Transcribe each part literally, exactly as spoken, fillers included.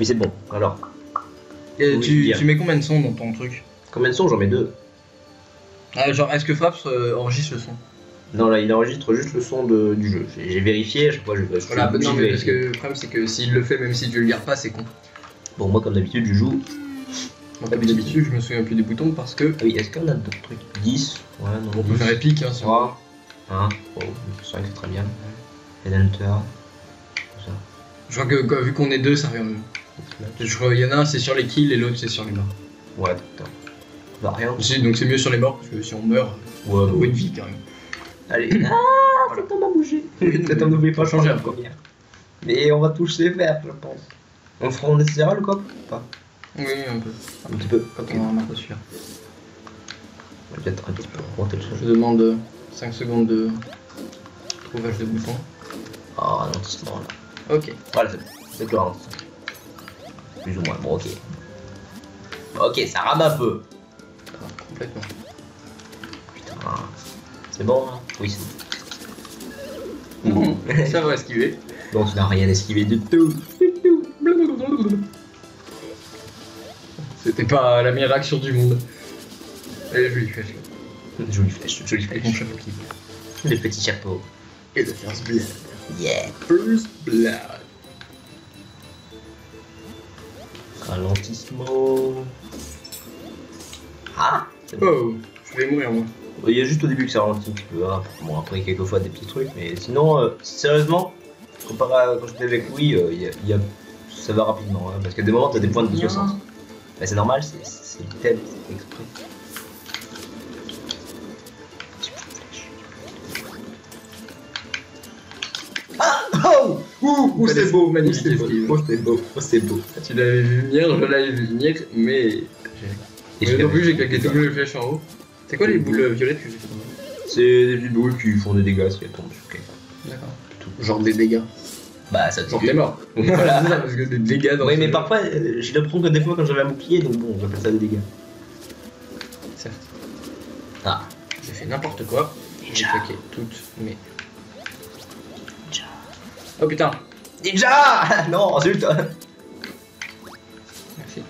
Oui, c'est bon. Alors. Et Oui, tu, bien. tu mets combien de sons dans ton truc? Combien de sons? J'en mets deux. Ah, genre, est-ce que Fraps euh, enregistre le son? Non, là, il enregistre juste le son de, du jeu. J'ai j'ai vérifié, à chaque fois, je, je suis Voilà, bah, obligé non, de mais parce vérifier. que le problème, c'est que s'il le fait, même si tu le gardes pas, c'est con. Bon, moi, comme d'habitude, je joue. Moi, comme d'habitude, je me souviens plus des boutons parce que. Ah oui, est-ce qu'on a d'autres trucs? dix? Ouais, non. On peut faire épique, hein, si on veut. trois. un. Oh, cinq, c'est très bien. Headhunter. Tout ça. Je crois que quoi, vu qu'on est deux, ça revient. Je crois qu'il y en a un, c'est sur les kills et l'autre, c'est sur les morts. Ouais, putain. Bah, rien. Si, donc c'est mieux sur les morts, parce que si on meurt, Ouais, on bah, a une vie quand même. Allez. Ah, cet homme a bougé. Cet homme n'oublie pas de changer un première. Mais on va toucher vers, je pense. On fera, on essaiera le cop ou pas? Oui, un peu. Un petit peu. Quand Ok. on a un marteau suffire. On va peut-être un petit peu augmenter le son. Je demande cinq secondes de trouvage de boutons. Ah, ralentissement là. Ok. Voilà, c'est bon. C'est le ralentissement. Plus ou moins. Bon, ok. Ok, ça rame un peu. Ah, complètement. Putain. C'est bon, hein? Oui, c'est bon. Ça va esquiver. Donc, tu n'as rien esquivé du tout. C'était pas la meilleure action du monde. Allez, je lui fais Jolie flèche, jolie avec mon flèche. chapeau qui Les petits chapeaux. et de first blood. Yeah. First blood. Ralentissement. Ah, c'est bon. Oh, je vais mourir moi. Il y a juste au début que ça ralentit un petit peu. Hein. Bon, après, quelquefois des petits trucs. Mais sinon, euh, sérieusement, comparé à quand j'étais avec Louis, euh, il y a, il y a- ça va rapidement. Hein, parce que des moments, t'as des points de Bien. soixante. Bah, c'est normal, c'est c'est le thème, c'est exprès. Ah oh ouh, ouh, c'est beau, magnifique magnifique. esquive. Oh, c'est beau, oh, c'est beau. Tu l'avais vu venir, je l'avais vu venir, mais. Et Mais je non l'avais- plus, j'ai claqué toutes les flèches en haut. C'est quoi les boules violettes que j'ai fait tomber? C'est des petites boules qui font des dégâts si elles tombent. Ok. D'accord. Genre des dégâts. Bah, ça te Genre t'es mort. Voilà. Parce que des dégâts dans Oui, ce mais jeu. parfois, euh, j'ai l'impression que des fois, quand j'avais un bouclier, donc bon, j'appelle ça des dégâts. Certes. Ah, J'ai fait n'importe quoi. J'ai Ninja. claqué toutes mes. Ninja. Oh putain. Ninja. Non, zut. Merci.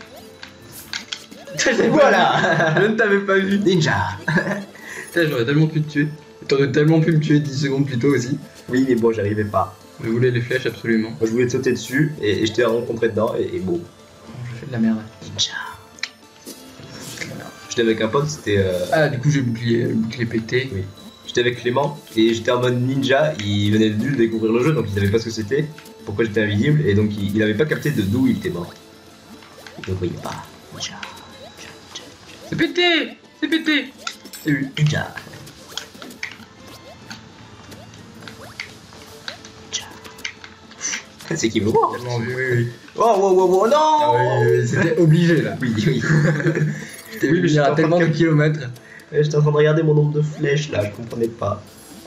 Voilà. Je ne t'avais pas vu. Ninja. Putain, j'aurais tellement pu te tuer. T'aurais tellement pu me tuer dix secondes plus tôt aussi. Oui, mais bon, j'arrivais pas. Je voulais les flèches absolument. Moi, je voulais te sauter dessus et, et je t'ai rencontré dedans et, et bon. Je fais de la merde. Ninja. J'étais avec un pote, c'était. Euh... Ah, du coup, j'ai bouclier, bouclier pété. Oui. J'étais avec Clément et j'étais en mode ninja. Il venait de découvrir le jeu donc il savait pas ce que c'était, pourquoi j'étais invisible et donc il, il avait pas capté de d'où il était mort. Il ne voyait pas. Ninja. C'est pété. C'est pété. C'est eu. Ninja. C'est qui me voit. Tellement vu, oui, oui. Oh, wow, wow, wow, non. Ah oui, oui, c'était obligé là. Oui, oui. C'était Oui, mais oui, j'étais à en tellement train de de- kilomètres. Et J'étais en train de regarder mon nombre de flèches là, je comprenais pas.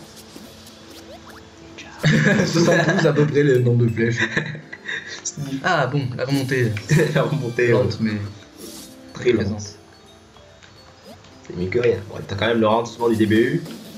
soixante-douze à peu près le nombre de flèches. Ah bon, la remontée. La remontée euh, Lente, mais très lente. présente. C'est mieux que rien. Bon, t'as quand même le ralentissement du D B U.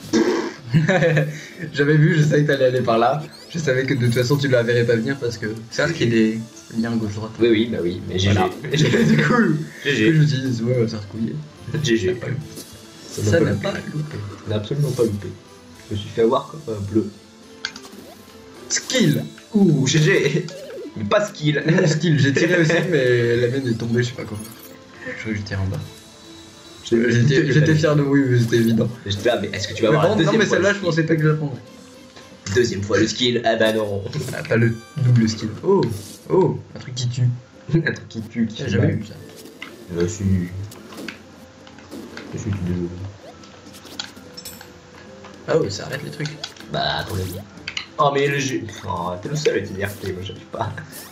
J'avais vu, je savais que t'allais aller par là. Je savais que de toute façon tu ne la verrais pas venir parce que c'est vrai qu'il y a des liens gauche-droite. Oui, oui, bah oui, mais G G. Voilà. G G. Du coup, je G me suis dit, ouais, ça recouiller. G G. Ça n'a pas loupé. On n'a absolument pas loupé. Je me suis fait avoir comme un bleu. Skill. Ouh, G G. Mais pas skill. Mon skill, j'ai tiré aussi, mais la mienne est tombée, je sais pas quoi. Je crois que je tire en bas. J'étais j'étais fier de oui, mais c'était évident. J'étais là, mais est-ce que tu vas Mais avoir bon, la non, deuxième mais fois celle-là, le je pensais pas que je la prendrais. skill Deuxième fois le skill, ah bah non. Ah, pas le double skill. Oh, oh, un truc qui tue. Un truc qui tue, qui J'ai fait jamais mal. eu ça. Je suis. Je suis tout désolé. Ah oui, ça arrête les trucs. Bah, ton avis. Oh, mais le jeu. Oh, t'es le seul à utiliser R P, moi j'arrive pas.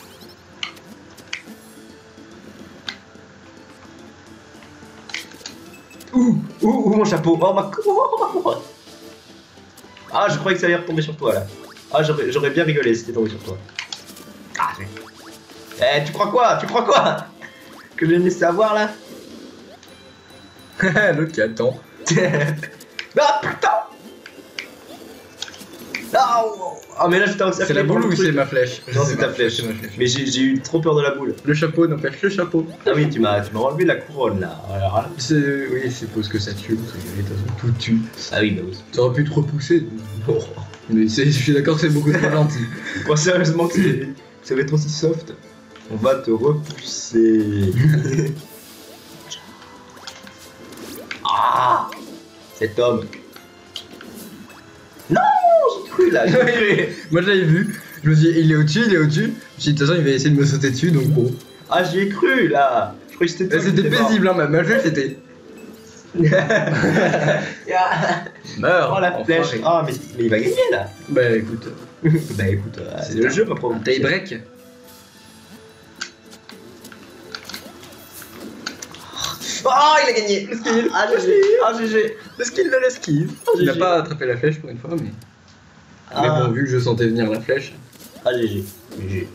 Ouh, ouh, ouh, mon chapeau. Oh, ma oh, ma Ah, je croyais que ça allait retomber sur toi là. Ah, j'aurais j'aurais bien rigolé si c'était tombé sur toi. Ah, c'est. Eh, tu crois quoi? Tu crois quoi? Que je vais me laisser avoir là? L'autre qui attend. Ah, putain! Ah, Waouh. Ah mais là j'étais encerclé. C'est la par boule le ou truc. c'est ma flèche? Non, Je sais c'est pas. ta flèche. C'est ma flèche. Mais j'ai j'ai eu trop peur de la boule. Le chapeau n'empêche le chapeau. Ah oui, tu m'as tu m'as enlevé la couronne là. Alors, là. C'est... Oui, je suppose que ça tue, parce que de toute façon tout tue. Ah oui, bah oui. Ça aurait pu te repousser. Oh. Mais c'est... je suis d'accord que c'est beaucoup trop gentil. Moi sérieusement que c'est- ça va être aussi soft. On va te repousser. Ah, cet homme. Non, j'ai cru là. J'ai cru. Moi je l'avais vu, je me suis dit il est au-dessus, il est au-dessus. Je me suis dit de toute façon il va essayer de me sauter dessus donc bon. Ah, j'y ai cru là. Je croyais que c'était toi. Et c'était paisible hein, ma ma flèche c'était. Meurs. Oh la enfoiré. flèche. Ah, mais, mais il va gagner là. Bah écoute, Bah écoute, euh, c'est c'est le un- jeu ma un propre. tie break. Oh, il a gagné. Le skill. Ah, G G. Ah, G G. Le skill de l'esquive. Il n'a G G. pas attrapé la flèche pour une fois mais. Ah. Mais bon vu que je sentais venir la flèche, Ah, G G. G G.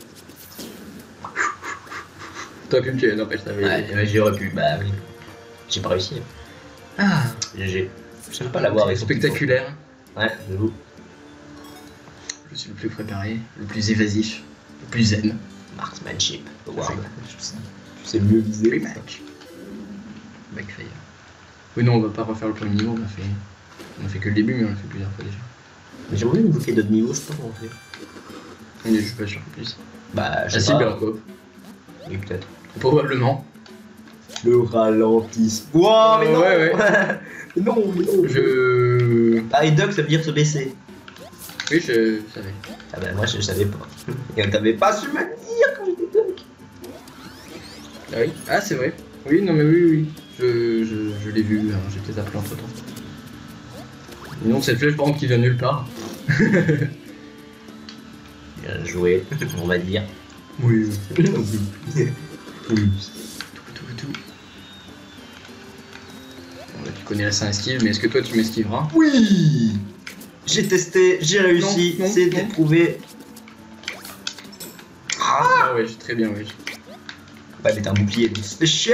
t'aurais pu me tuer, n'empêche t'avais. Ouais, mais j'aurais pu. Bah oui. J'ai pas réussi. Ah, G G. J'aime pas l'avoir avec son spectaculaire. petit- Ouais, j'avoue. Je suis le plus préparé, le plus évasif, le plus zen. Marksmanship. Award. Tu sais mieux viser. Rematch. Backfire. Oui non on va pas refaire le premier niveau, on a fait. On a fait que le début mais on l'a fait plusieurs fois déjà. Mais j'aimerais bien débloquer d'autres niveaux, je sais pas comment on fait. Mais je suis pas sûr plus. Bah, je Ah sais si, pas. mais en coop. Oui, peut-être. Probablement. Le ralentissement. Wow, mais Euh, non. ouais, Mais non, mais non. Je. Ah, et duck, ça veut dire se baisser. Oui, je savais. Ah bah, moi, je savais pas. Et t'avais pas su me dire quand j'étais duck. Ah oui. Ah, c'est vrai. Oui, non, mais oui, oui. Je, je, je l'ai vu, hein, j'ai peut-être appelé entre temps. Mais non, cette flèche, par contre, qui vient nulle part. Bien joué, on va dire. Oui, oui. Oui. Tout, tout, tout. Bon, là, tu connais la Saint-Esquive, mais est-ce que toi, tu m'esquiveras? Oui. J'ai testé, j'ai réussi, Non, non, c'est non. éprouvé. Ah ouais, très bien, oui. Bah, mettre un bouclier, c'est chier.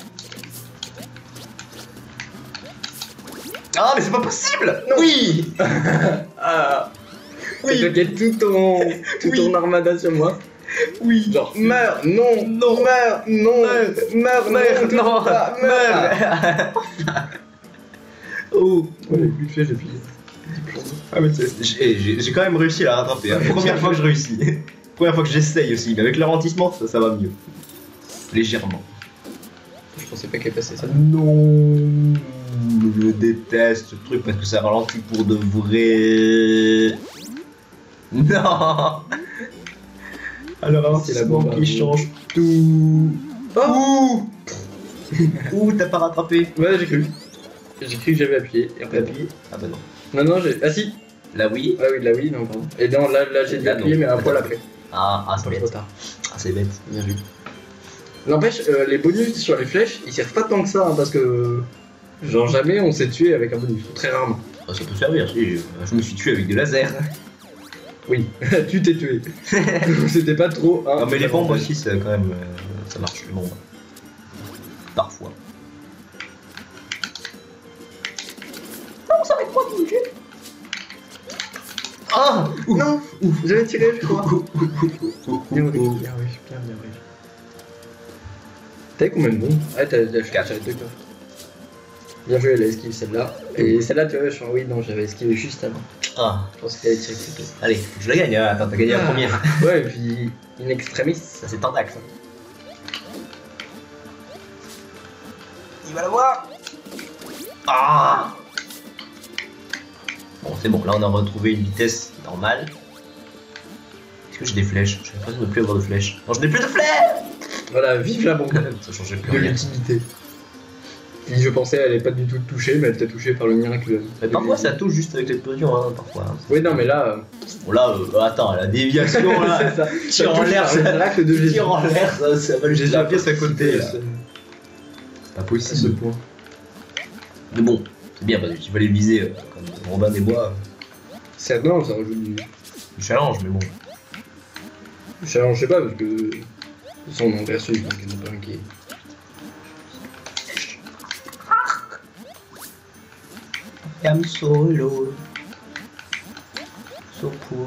Ah, mais c'est pas possible. Oui. Ah Oui. T'as bloqué tout ton, tout Oui. ton armada sur moi. Oui. Genre, meurs, non, Non. meurs, non, meurs, Meurs, non, non, pas, meurs. Oh. Ouais, vite fait, j'ai plié. Ah, mais c'est- j'ai j'ai- j'ai quand même réussi à la rattraper. Hein. Première fois que je réussis. Première fois que j'essaye aussi. Mais avec le ralentissement, ça, ça va mieux. Légèrement. Je pensais pas qu'elle passait ça. Ah non. Je déteste ce truc parce que ça ralentit pour de vrai. Non. Alors, C'est la c'est bombe à qui bout. change tout. Oh. Ouh, t'as pas rattrapé. Ouais, j'ai cru. J'ai cru que j'avais appuyé. Et en T'as fait, appuyé. Ah bah non. non, non, j'ai. Ah si. Là oui. Ah oui, là oui, non, pardon. Et non, là, là j'ai dû Là, appuyer, non. mais un poil Attends. après. Ah, ah c'est Trop bête. tard. Ah, c'est bête. Bien vu. N'empêche, euh, les bonus sur les flèches, ils servent pas tant que ça, hein, parce que. Genre, jamais on s'est tué avec un bonus. Très rarement. Ah, ça peut servir, si. Je me suis tué avec des lasers. Oui, tu t'es tué. C'était pas trop. Hein, Non, mais les bombes avantage. aussi, c'est quand même. euh, ça marche, les bombes. Parfois. Non, ça va être moi qui me tue. Ah. Non, j'avais tiré, je crois. Bien Bien oui, bien oui, bien bien oui. T'as combien de bombes? Ah, t'as t'as Quatre. tiré deux coffres. Bien joué, elle a esquivé celle-là. Et celle-là, tu vois, je... oui, non, j'avais esquivé juste avant. Ah, Je pense qu'elle allait tirer plus tôt. allez, je la gagne. hein. Attends, t'as gagné la Ah. première. Ouais, et puis, in extremis. Ça, c'est Tandax. hein. Il va l'avoir. Ah. Bon, c'est bon, là on a retrouvé une vitesse normale. Est-ce que j'ai des flèches? J'ai l'impression de ne plus avoir de flèches. Non, je n'ai plus de flèches. Voilà, vive la bombe Ça changeait plus de rien. l'utilité. Qui, je pensais, elle allait pas du tout te toucher, mais elle t'a touché par le miracle. Mais parfois ça touche juste avec l'explosion, hein, parfois. hein. Oui, non, mais là. Bon là, euh, attends, la déviation là, c'est ça. tire en touche l'air, par le ça miracle de Jésus. tire en l'air, ça, ça va juste la pièce à côté là. C'est Pas à ce possible. point. Mais bon, c'est bien parce que tu vas les viser euh, comme Robin des Bois. C'est non, ça rajoute du. Du challenge, mais bon. Je sais pas, parce que. De toute façon, on est en versus, donc il n'y en a pas un qui est. I'm so low, so poor.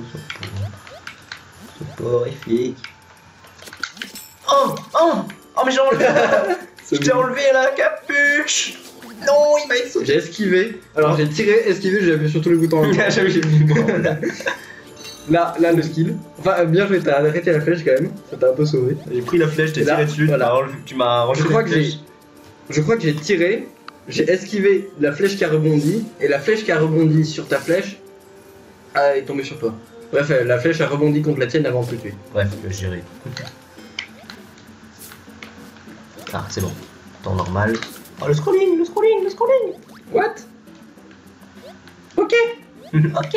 Soporifique. Oh, oh, oh, mais j'ai enlevé. Je t'ai enlevé la capuche. Non, il m'a sauté. J'ai esquivé. Alors j'ai tiré, esquivé, j'ai appuyé sur tous les boutons. J'avais j'ai mis moi, là. Là, là le skill. Enfin, bien joué, t'as arrêté la flèche quand même. Ça t'a un peu sauvé. J'ai pris la flèche, t'ai Et là, tiré dessus, voilà. tu m'as enlevé. Je crois que j'ai. Je crois que j'ai tiré, j'ai esquivé la flèche qui a rebondi, et la flèche qui a rebondi sur ta flèche ah, est tombée sur toi. Bref, la flèche a rebondi contre la tienne avant de te tuer. Bref, je gérer. Ah, c'est bon. Temps normal. Oh, le scrolling, le scrolling, le scrolling. What? Ok. Ok.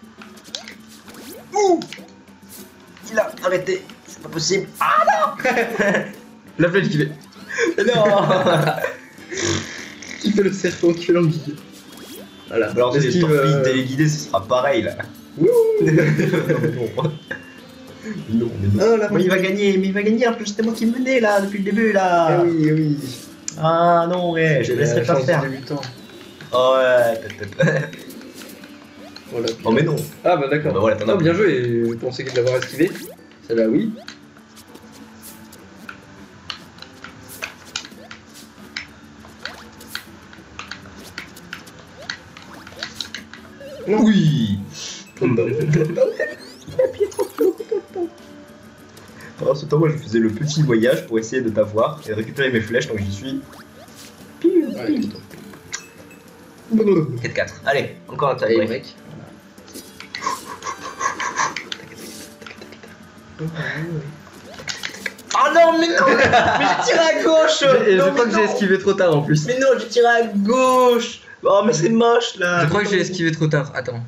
Ouh. Il a arrêté. C'est pas possible. Ah non. La flèche qui fait. Non. Qui fait le serpent, qui fait l'anguille. Voilà. Alors, les Esquive, torpilles euh, téléguidées, ce sera pareil là. Wouh. non, non, mais non. Oh, la Mais il va gagner, mais il va gagner. En plus, c'était moi qui menais là depuis le début là. Ah oui, oui. Ah non, ouais, je J'ai ne laisserai la pas chance faire. du débutant. Oh ouais, peut-être. Voilà. Oh, mais non. Ah bah d'accord. Bah voilà, t'en as Oh, bien plus. joué, je pensais qu'il l'avoir esquivé. Celle-là, oui. Non. Oui. Pendant ce temps, moi, je faisais le petit voyage pour essayer de t'avoir et de récupérer mes flèches, donc j'y suis. Ouais, quatre quatre. Allez, encore un Allez, tie-break. break. Oh non, mais non. Mais je tire à gauche. Et Non, je crois mais que j'ai non. esquivé trop tard en plus. Mais non, je tire à gauche. Oh, mais c'est moche là. Je crois que j'ai esquivé trop tard. Attends.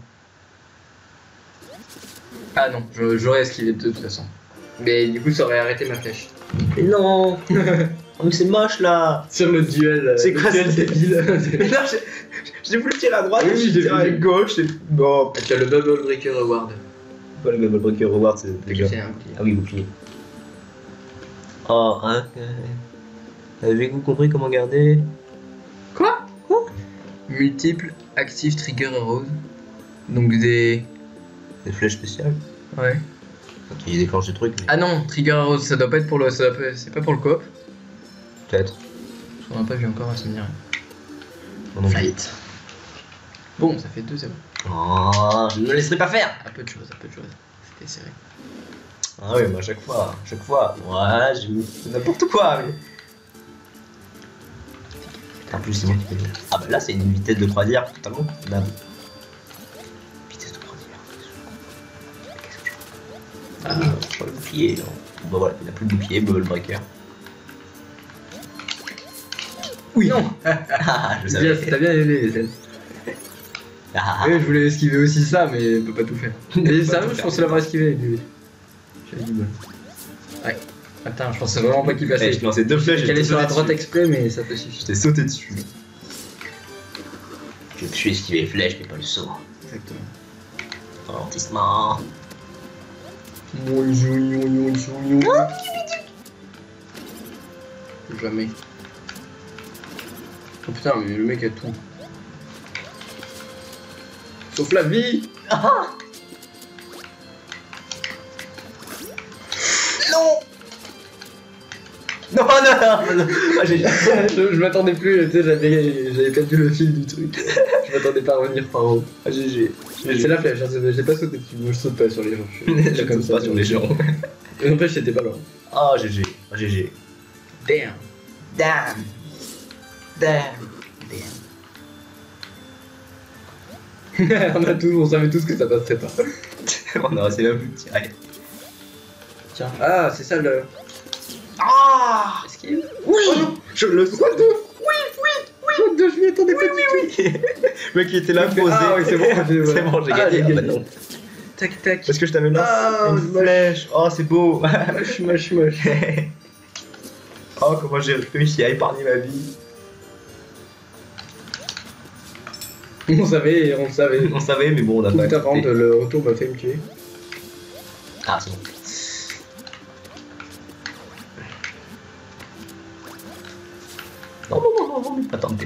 Ah non, je- j'aurais esquivé de toute façon. Mais du coup, ça aurait arrêté ma flèche. Mais non. Oh, mais c'est moche là. Sur le duel. euh, C'est le quoi, duel c'est- débile. Mais non, j'ai- j'ai voulu tirer à droite, Oui, et oui, je j'ai tire à vu. gauche. Et... Bon, Tu as le Bubble Breaker Award. pas le Bubble Breaker Reward, c'est les gars. C'est un bouclier. Ah oui, bouclier. Oh, hein. euh, Avez-vous compris comment garder? Quoi Quoi Multiple Active Trigger Arrows. Donc des. Des flèches spéciales. Ouais. Enfin, qui déclenchent des trucs, mais Ah non, Trigger Arrows, ça doit pas être pour le. ça doit pas- C'est pas pour le coop. peut-être. On n'a pas vu encore, ça me dit rien. Moi non plus. Flight. Bon, ça fait deux zéro. Oh, je ne me laisserai pas faire. Un peu de choses, un peu de choses. C'était serré. Ah oui, mais à chaque fois, à chaque fois. Ouais, j'ai mis n'importe quoi, mais. En plus, c'est moi qui fais. Ah bah là, c'est une vitesse de croisière totalement convenable. Vitesse de croisière. Qu'est-ce que je fais? Ah, je prends le bouclier. Non. Bon, bah voilà, il n'a plus de bouclier, Bubble Breaker. Oui, non. Ah, je savais. Yes, t'as bien aidé les ailes. Ah, Oui, je voulais esquiver aussi ça, mais on peut pas tout faire. Mais ça, je pensais l'avoir esquivé. lui. J'avais dit bon. Ouais. Attends, je pensais vraiment pas qu'il eh, passait. je lançais deux flèches, J'ai j'étais allé sur la sauté droite dessus. exprès, mais ça te suffit. J'étais sauté dessus. Je me suis esquivé les flèches, mais pas le saut. Exactement. Ralentissement. Jamais. Oh putain, mais le mec a tout. Sauf la vie. Ah non. Non, non, non, non. Ah, j'ai... je je m'attendais plus, tu sais, j'avais j'avais perdu le fil du truc. Je m'attendais pas à revenir par haut. Ah, G G. C'est la flèche, hein, c'est- j'ai pas sauté dessus. Moi je saute pas sur les gens. Je suis- je suis comme ça sur les gens. Et n'empêche, c'était pas loin. Ah, G G. Ah, G G. Damn. Damn. Damn. On a tous, on savait tous que ça passerait pas. On a assez même plus de tir. Allez. Tiens. Ah, c'est ça le. Ah. Esquive. Oui. Oh non, je le sens. What the- What the- je m'y attendais pas du tout. Le mec qui était là posé. Ah oui, c'est bon, j'ai- C'est bon, j'ai Ah, gagné. j'ai Ah, bah gagné. non. Tac tac. Parce que je t'avais lancé Ah, une moche. flèche. Oh, c'est beau. Moche, moche, moche. Oh, comment j'ai réussi à épargner ma vie. On savait, on savait. On savait, mais bon, on a Tout pas avant de accepté. le retour m'a fait me tuer. Ah, c'est bon. Non, non, non, non, non, pas tenter.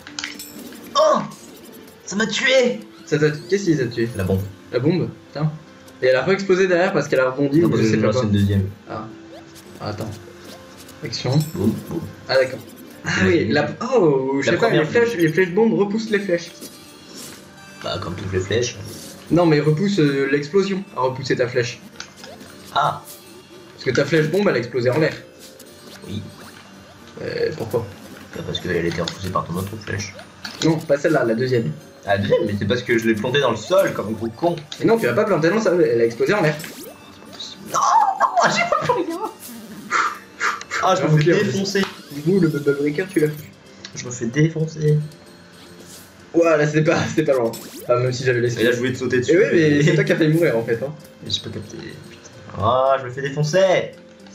Oh, ça m'a tué. Ça t'a. Qu'est-ce qui t'a tué? La bombe. La bombe? Putain. Et elle a re-explosé derrière parce qu'elle a rebondi. Non, ou parce je que sais c'est pas une quoi. deuxième. Ah. Ah, attends. Action. Boum, boum. Ah d'accord. Ah oui, la... Oh, je La sais pas, les première flèches, les flèches bombes repoussent les flèches. Bah, comme toutes les flèches. Non, mais repousse euh, l'explosion à repousser ta flèche. Ah, Parce que ta flèche bombe, elle a explosé en l'air. oui. Euh, pourquoi? Bah, parce qu'elle était repoussée par ton autre flèche. Non, pas celle-là, la deuxième. Ah, la deuxième, mais c'est parce que je l'ai plantée dans le sol comme un gros con. Et non, tu l'as pas planté dans ça, elle a explosé en l'air. Non, non, j'ai pas pour rien. Ah, je me fais défoncer. Du coup, le bubble breaker, tu l'as fait. Je me fais défoncer. Ouais, là, c'était pas, c'était pas loin. Enfin, même si j'avais laissé. Et là, je voulais te sauter dessus. Et oui, mais c'est toi qui as fait mourir en fait. Hein. Mais j'ai pas capté. Putain. Ah, je me fais défoncer.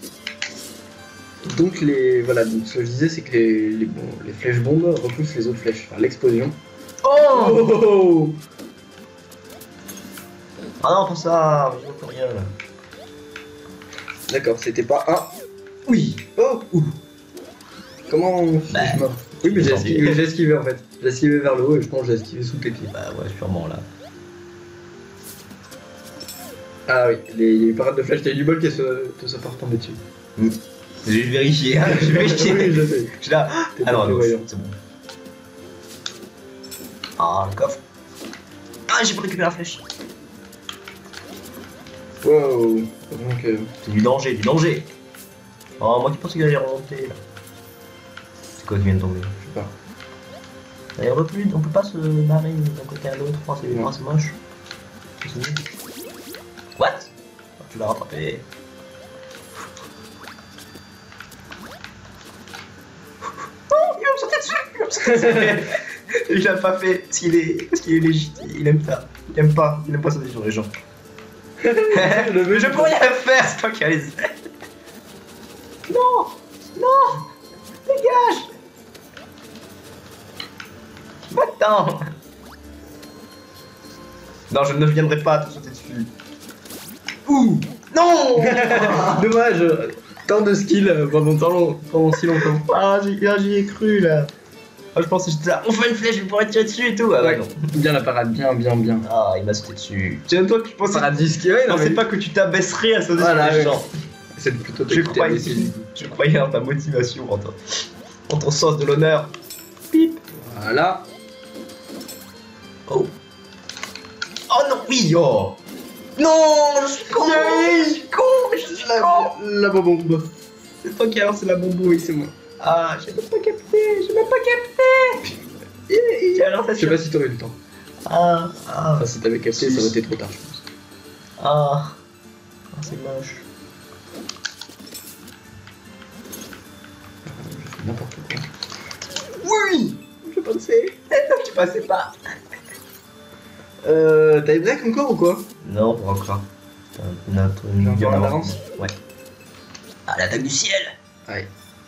Donc, les. Voilà, donc ce que je disais, c'est que les, les, bon, les flèches bombes repoussent les autres flèches. Enfin, l'explosion. Oh, Oh ah non, pas ça, je vois plus rien là. D'accord, c'était pas un. Oui. Oh ouh. Comment Bah, je mort? Oui, mais j'ai tant esquivé, pis. j'ai esquivé en fait. J'ai esquivé vers le haut et je pense que j'ai esquivé sous tes pieds. Bah ouais, sûrement là. Ah oui, les, les parades de flèches, t'as eu du bol qu'elles se, te soient pas retombées dessus. Mm. J'ai vérifié, hein, j'ai vérifié. Oui, je sais. Je suis là. T'es Ah non, pas non, prévoyant. c'est bon. Ah, le coffre. Ah, j'ai pas récupéré la flèche. Wow. Donc, euh, C'est du danger, du danger. Oh, moi qui pensais qu'il allait remonter là. C'est quoi qui vient de tomber? je sais pas. D'ailleurs, on peut plus, on peut pas se barrer d'un côté à l'autre. Oh, c'est Non. oh, c'est moche. C'est nul. What? Oh, tu l'as rattrapé. Oh, il va me sauter dessus, il va me sauter dessus. Il l'a pas fait parce qu'il est, parce qu'il est légitime. Il aime ça. Il aime pas. Il aime pas sauter sur les gens. Mais je peux rien faire, c'est toi qui as les ailes. Non, non, dégage. Va-t'en. Non, je ne viendrai pas te sauter dessus. Ouh. Non. Dommage, tant de skill euh, pendant, tant long- pendant si longtemps. Ah, j'y ah, j'y ai cru là. Ah, je pensais que j'étais là. On fait une flèche, je pourrais tirer dessus et tout. Ah, bah, non. Bien la parade, bien, bien, bien. Ah, il m'a sauté dessus. C'est même toi que je pensais. Parade disque, ouais, Je non, pensais mais pas que tu t'abaisserais à sauter Voilà, sur les ouais. gens. c'est plutôt Je croyais, ici. je croyais en ta motivation, en ton, en ton sens de l'honneur. Pip. Voilà. Oh. Oh non, oui, oh. Non, je suis con. Je suis con, je suis La, con. la bombe. C'est toi qui as lancé la bombe, oui, c'est moi. Ah, j'ai même pas capté, j'ai même pas capté. J'ai lancé Je sais pas si t'aurais eu le temps. Ah, ah, Enfin, si t'avais capté, ça aurait été trop tard, je pense. ah. Ah, c'est moche. Je fais n'importe quoi. Oui, je pensais. Tu passais pas. Euh, t'as break encore ou quoi? Non, pas encore. T'as une, autre- une, J'ai encore une l'avance. Ouais. Ah, l'attaque du ciel. Ouais.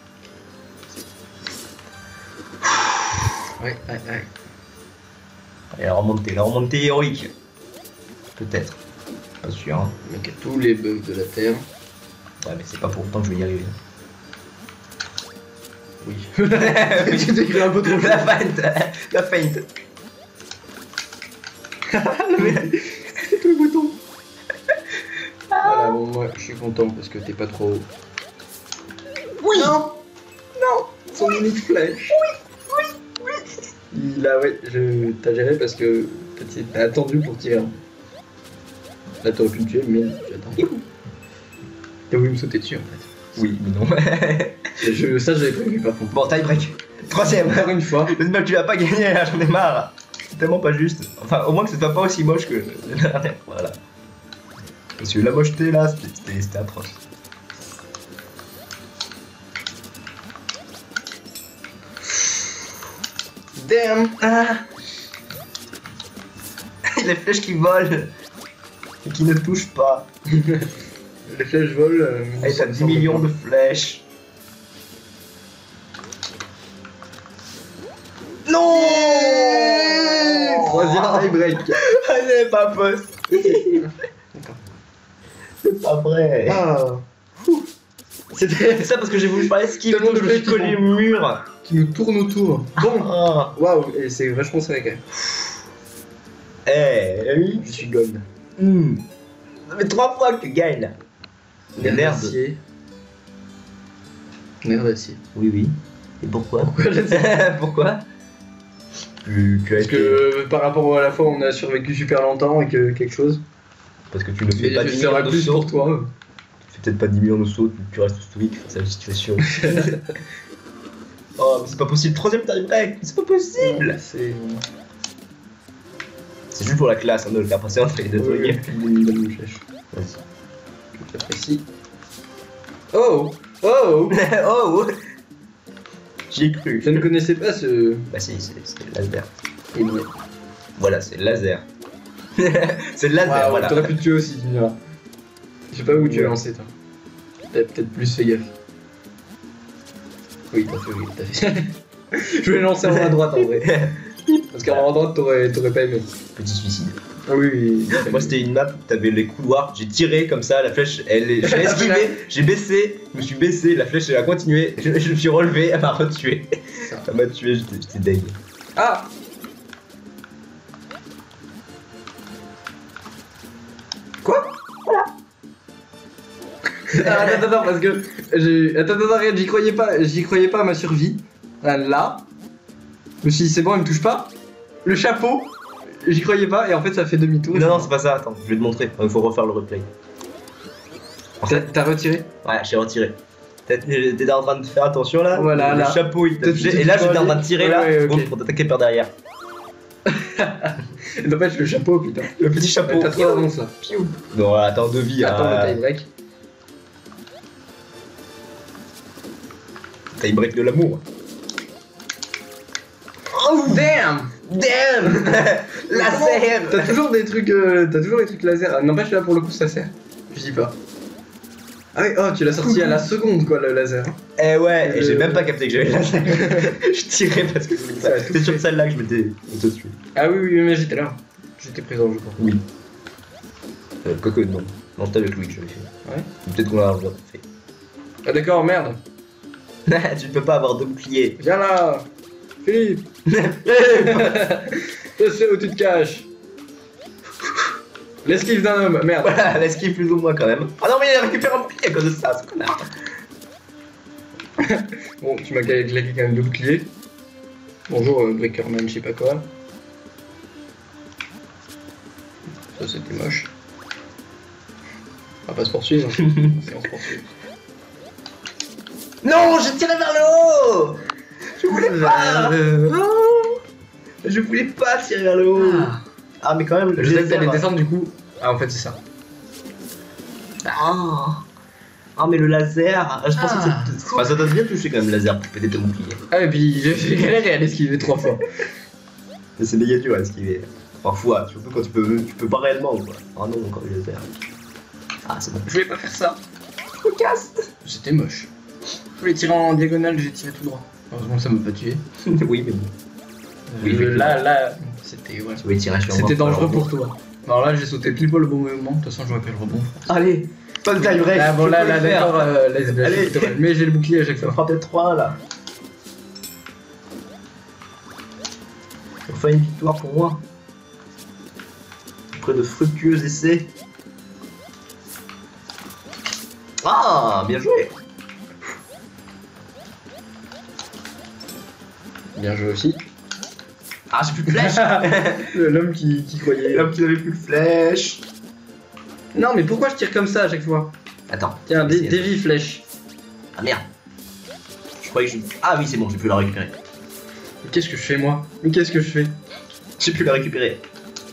Ouais, ouais, ouais. Et la remontée, la remontée héroïque. Peut-être. Pas sûr. Hein. Le mec a tous les bugs de la Terre. Ouais, mais c'est pas pour autant que je vais y arriver. Oui. Oui. Tu t'es cru un peu trop La feinte. La feinte. C'est le bouton. Voilà, bon, moi je suis content parce que t'es pas trop haut. Oui. Non. Non. Son unique flèche. Oui, oui. Il a, ouais, je t'as géré parce que t'as attendu pour tirer. Là t'aurais pu me tuer, mais tu attends. T'as voulu me sauter dessus en fait. Oui, mais non. Je, ça j'avais prévu par contre. Bon, tie break. Troisième. Encore une fois. J'espère que tu vas pas gagner là, j'en ai marre. C'est tellement pas juste. Enfin, au moins que ce soit pas aussi moche que la dernière. Voilà. Parce que la mocheté là, c'était c'était atroce. Damn. Ah. Les flèches qui volent et qui ne touchent pas. Les flèches volent. Euh, Allez, t'as ça me dix semble millions pas. de flèches. Non. Troisième tie break. Ah, c'est pas possible. D'accord. C'est pas vrai. Ah. Ouh. C'était C'est ça parce que j'ai voulu faire esquive, Tellement de je me suis flèches qui collé au mur. qui nous tourne autour. Bon. Ah. Waouh, et c'est vachement serré quand même. Eh, oui. Je suis gold. Hmm. Ça fait trois fois que tu gagnes là. Nerf Merde. d'acier. Nerf d'acier. Oui, oui. Et pourquoi? Pourquoi je ne sais pas. Pourquoi? tu, tu as Parce été... que par rapport à la fois on a survécu super longtemps et que quelque chose. Parce que tu ne fais Mais pas je dix millions serai de plus sauts. pour toi. Tu fais peut-être pas dix millions de sauts, tu, tu restes stoïque face à la situation. Oh, mais c'est pas possible. Troisième time break, c'est pas possible. C'est. C'est juste pour la classe, hein, de le faire passer entre les deux trucs. Une bonne flèche. Vas-y. J'apprécie. Oh Oh Oh, j'y ai cru. Je ne connaissais pas ce. Bah si, c'est c'est le laser. Et ouais. Voilà, c'est le laser. C'est le laser, Wow, voilà. T'aurais pu te tuer aussi, tu me diras. Je sais pas où tu Ouais. as lancé, toi. T'as peut-être plus fait gaffe. Oui, t'as fait, oui, t'as fait. Je voulais lancer en haut à droite en vrai. Parce qu'en haut à droite, t'aurais t'aurais pas aimé. Petit suicide. Ah oui, oui. Moi c'était une map où t'avais les couloirs, j'ai tiré comme ça, la flèche, elle est... j'ai esquivé, j'ai baissé, je me suis baissé, la flèche elle a continué, je, je me suis relevé, elle m'a retué. Ça. Elle m'a tué, j'étais j'étais deg. Ah Quoi Ah, attends, attends, parce que j'ai. Attends, attends, regarde, j'y croyais pas, j'y croyais pas à ma survie. Là, là. Je me suis dit, c'est bon, elle me touche pas. Le chapeau, j'y croyais pas, et en fait, ça fait demi-tour. Non, non, c'est pas ça, attends, je vais te montrer, il faut refaire le replay. T'as t'as retiré Ouais, j'ai retiré. T'es- T'étais en train de faire attention là, Voilà, le là. chapeau il t'a T'as- touché, t'as- et là t'as- j'étais en train de tirer là, Ouais, ouais, boum, ok. pour t'attaquer par derrière. N'empêche, le chapeau, putain. Le petit chapeau. T'as trop d'avance là. Piou. Non, attends, deux vies. Attends, hein. le tie break. Time break de l'amour. Oh damn! Damn. Laser. T'as toujours des trucs, euh, t'as toujours des trucs laser. Ah, n'empêche là pour le coup ça sert. Je dis pas. Ah oui, oh tu l'as sorti à la seconde quoi le laser. Eh ouais, et Euh, j'ai même pas capté que j'avais le laser. Je tirais parce que Ça a tout c'était sur fait. celle-là que je m'étais auto-tué. Ah oui oui mais j'étais là. J'étais présent je crois. Oui. Euh, Quoique non. Non, c'était avec Louis que je l'ai fait. Ouais. Peut-être qu'on l'a déjà fait. Ah d'accord merde. Tu ne peux pas avoir deux boucliers. Viens là. Philippe. Je sais où tu te caches. L'esquive d'un homme, merde. Voilà, l'esquive plus ou moins quand même. Ah non, mais il a récupéré un bouclier à cause de ça, ce connard. Bon tu m'as claqué quand même deux boucliers. Bonjour euh, Breakerman je sais pas quoi. Ça c'était moche. On va pas se poursuivre. Si on se poursuit. Non, j'ai tiré vers le haut. Je voulais pas. Non. Je voulais pas tirer vers le haut. Ah. Ah, mais quand même, Je sais que t'allais descendre du coup. Ah en fait c'est ça. Ah. Ah, mais le laser. Je pensais Ah. que ça... Enfin, ça doit bien toucher quand même le laser pour péter ton bouclier. Ah et puis j'ai fait galérer à l'esquiver trois fois. Mais c'est méga dur à esquiver. Parfois, surtout quand tu peux, tu peux pas réellement quoi. Ah non, encore le laser. Ah, c'est bon. Je voulais pas faire ça. Je me casse. C'était moche. Je voulais tirer en diagonale, j'ai tiré tout droit. Heureusement ça m'a pas tué. Oui, mais bon. Oui, Euh, mais- là, là, c'était ouais. Tu voulais tirer sur moi. C'était dangereux alors. pour toi. Alors là j'ai sauté pile poil au bon moment, de toute façon j'aurais fait le rebond. Allez, pas de time break. Ah bon je là, peux là le faire. d'accord, euh, là, là, Allez. je suis total. Mais j'ai le bouclier à chaque Ça fois. fera peut-être trois là. Enfin une victoire pour moi. Après de fructueux essais. Ah, bien joué. Bien joué aussi. Ah, j'ai plus de flèche. L'homme qui, qui croyait. L'homme qui n'avait plus de flèche. Non mais pourquoi je tire comme ça à chaque fois? Attends. Tiens, dé- Essayez. dévie flèche. Ah merde. Je croyais que je... Ah oui, c'est bon, j'ai pu la récupérer. Mais qu'est-ce que je fais moi? Mais qu'est-ce que je fais? J'ai pu la récupérer.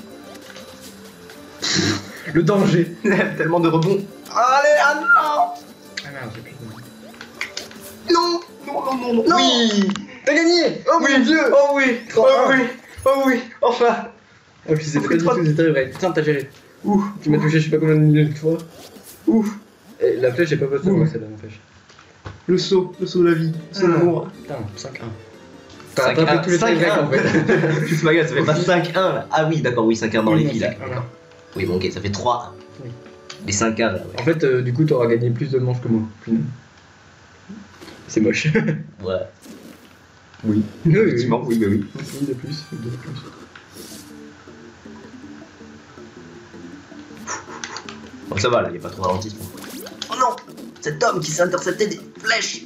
Le danger. Tellement de rebonds. Allez, ah non. Ah merde, j'ai plus de... Non. Non, non, non, non. Non. Oui. T'as gagné! Oh Oui. mon dieu! Oh oui. Oh trois un. oui. Oh oui. Enfin. Ah puis c'est On pas fait du trois- tout, c'était vrai. Putain, t'as géré. Ouh. Tu m'as touché je sais pas combien de millions de fois. Ouh. Et la flèche est pas passée, Ouh. moi celle-là n'empêche. Le saut, le saut de la vie, c'est Ah. l'amour. Putain, cinq un. T'as cinq rattrapé un, tous les cinq tie-breaks un. en fait. Tu te magases, ça fait pas cinq un là. Ah oui, d'accord, oui, cinq un dans Oui, les non, filles là. cinq un, là. D'accord. Oui, bon, ok, ça fait trois un. Oui. Les cinq un là, ouais. En fait, euh, du coup, t'auras gagné plus de manches que moi. Punaise. C'est moche. Ouais. Oui. Oui, oui, Effectivement, oui, bah oui. oui, de plus, de plus. Ouais, ça va là, y a pas trop de ralentissement. Oh non, cet homme qui s'est intercepté des flèches.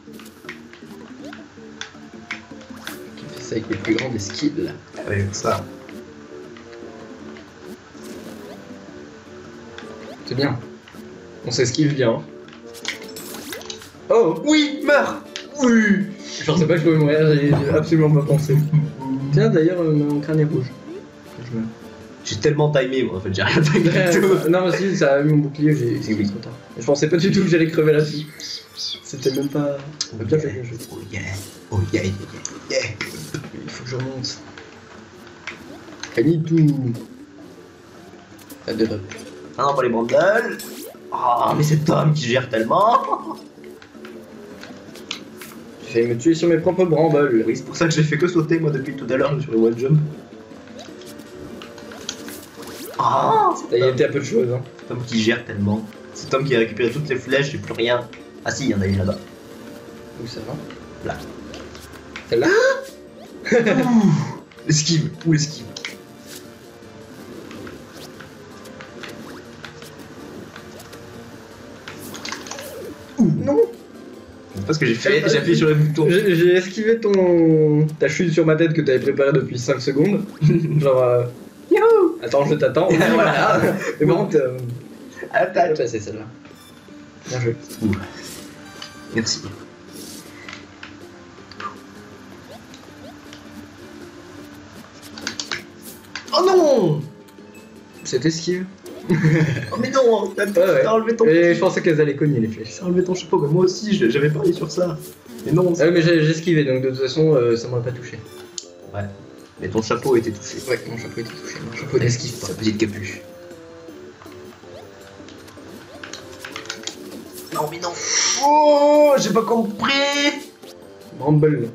Qui fait ça avec les plus grands des skills. Oui, ça. C'est bien. On s'esquive bien. Oh oui, meurs. Oui. Je pensais pas que je pouvais mourir, j'ai absolument pas pensé. Tiens, d'ailleurs, euh, mon crâne est rouge. Je meurs. J'ai tellement timé, moi, en fait, j'ai rien timé du tout. Euh, non, mais si, ça a mis mon bouclier, j'ai esquivé trop tard. Je pensais pas du tout que j'allais crever là-dessus. C'était même pas. Oh bien yeah. fait le jeu. Oh yeah, oh yeah, yeah, yeah. Il faut que je remonte. Canitou. Ça dérape. Ah non, pas les bundles. Ah, mais cet homme qui gère tellement. J'ai failli me tuer sur mes propres brambles. Oui, c'est pour ça que j'ai fait que sauter, moi, depuis tout à l'heure sur le one jump. Ah, Il y a été un peu de choses, hein. cet homme qui gère tellement. Cet homme qui a récupéré toutes les flèches, j'ai plus rien. Ah si, il y en a une là-bas. Où ça va? Là. Celle-là? Esquive, où esquive? Non. C'est pas ce que j'ai fait, j'ai appuyé sur le bouton. J'ai j'ai esquivé ton... ta chute sur ma tête que t'avais préparée depuis cinq secondes. Genre... Euh... Youhou. Attends, je t'attends. Voilà. Mais bon, t'as... Attaque. Ouais, c'est celle-là. Bien joué. Ouh. Merci. Oh non. Cette esquive. Oh mais non, t'as Ouais, ouais. t'as enlevé ton... Et je pensais qu'elles allaient cogner les flèches. T'as enlevé ton chapeau, mais moi aussi, je- j'avais parié sur ça. Mais non, Ah, mais j'ai j'ai esquivé, donc de toute façon, euh, ça m'aurait pas touché. Ouais. Mais ton chapeau était touché. Ouais, mon chapeau était touché. Mon chapeau n'esquive pas. Sa petite capuche. Non mais non. Oh, j'ai pas compris. Bramble.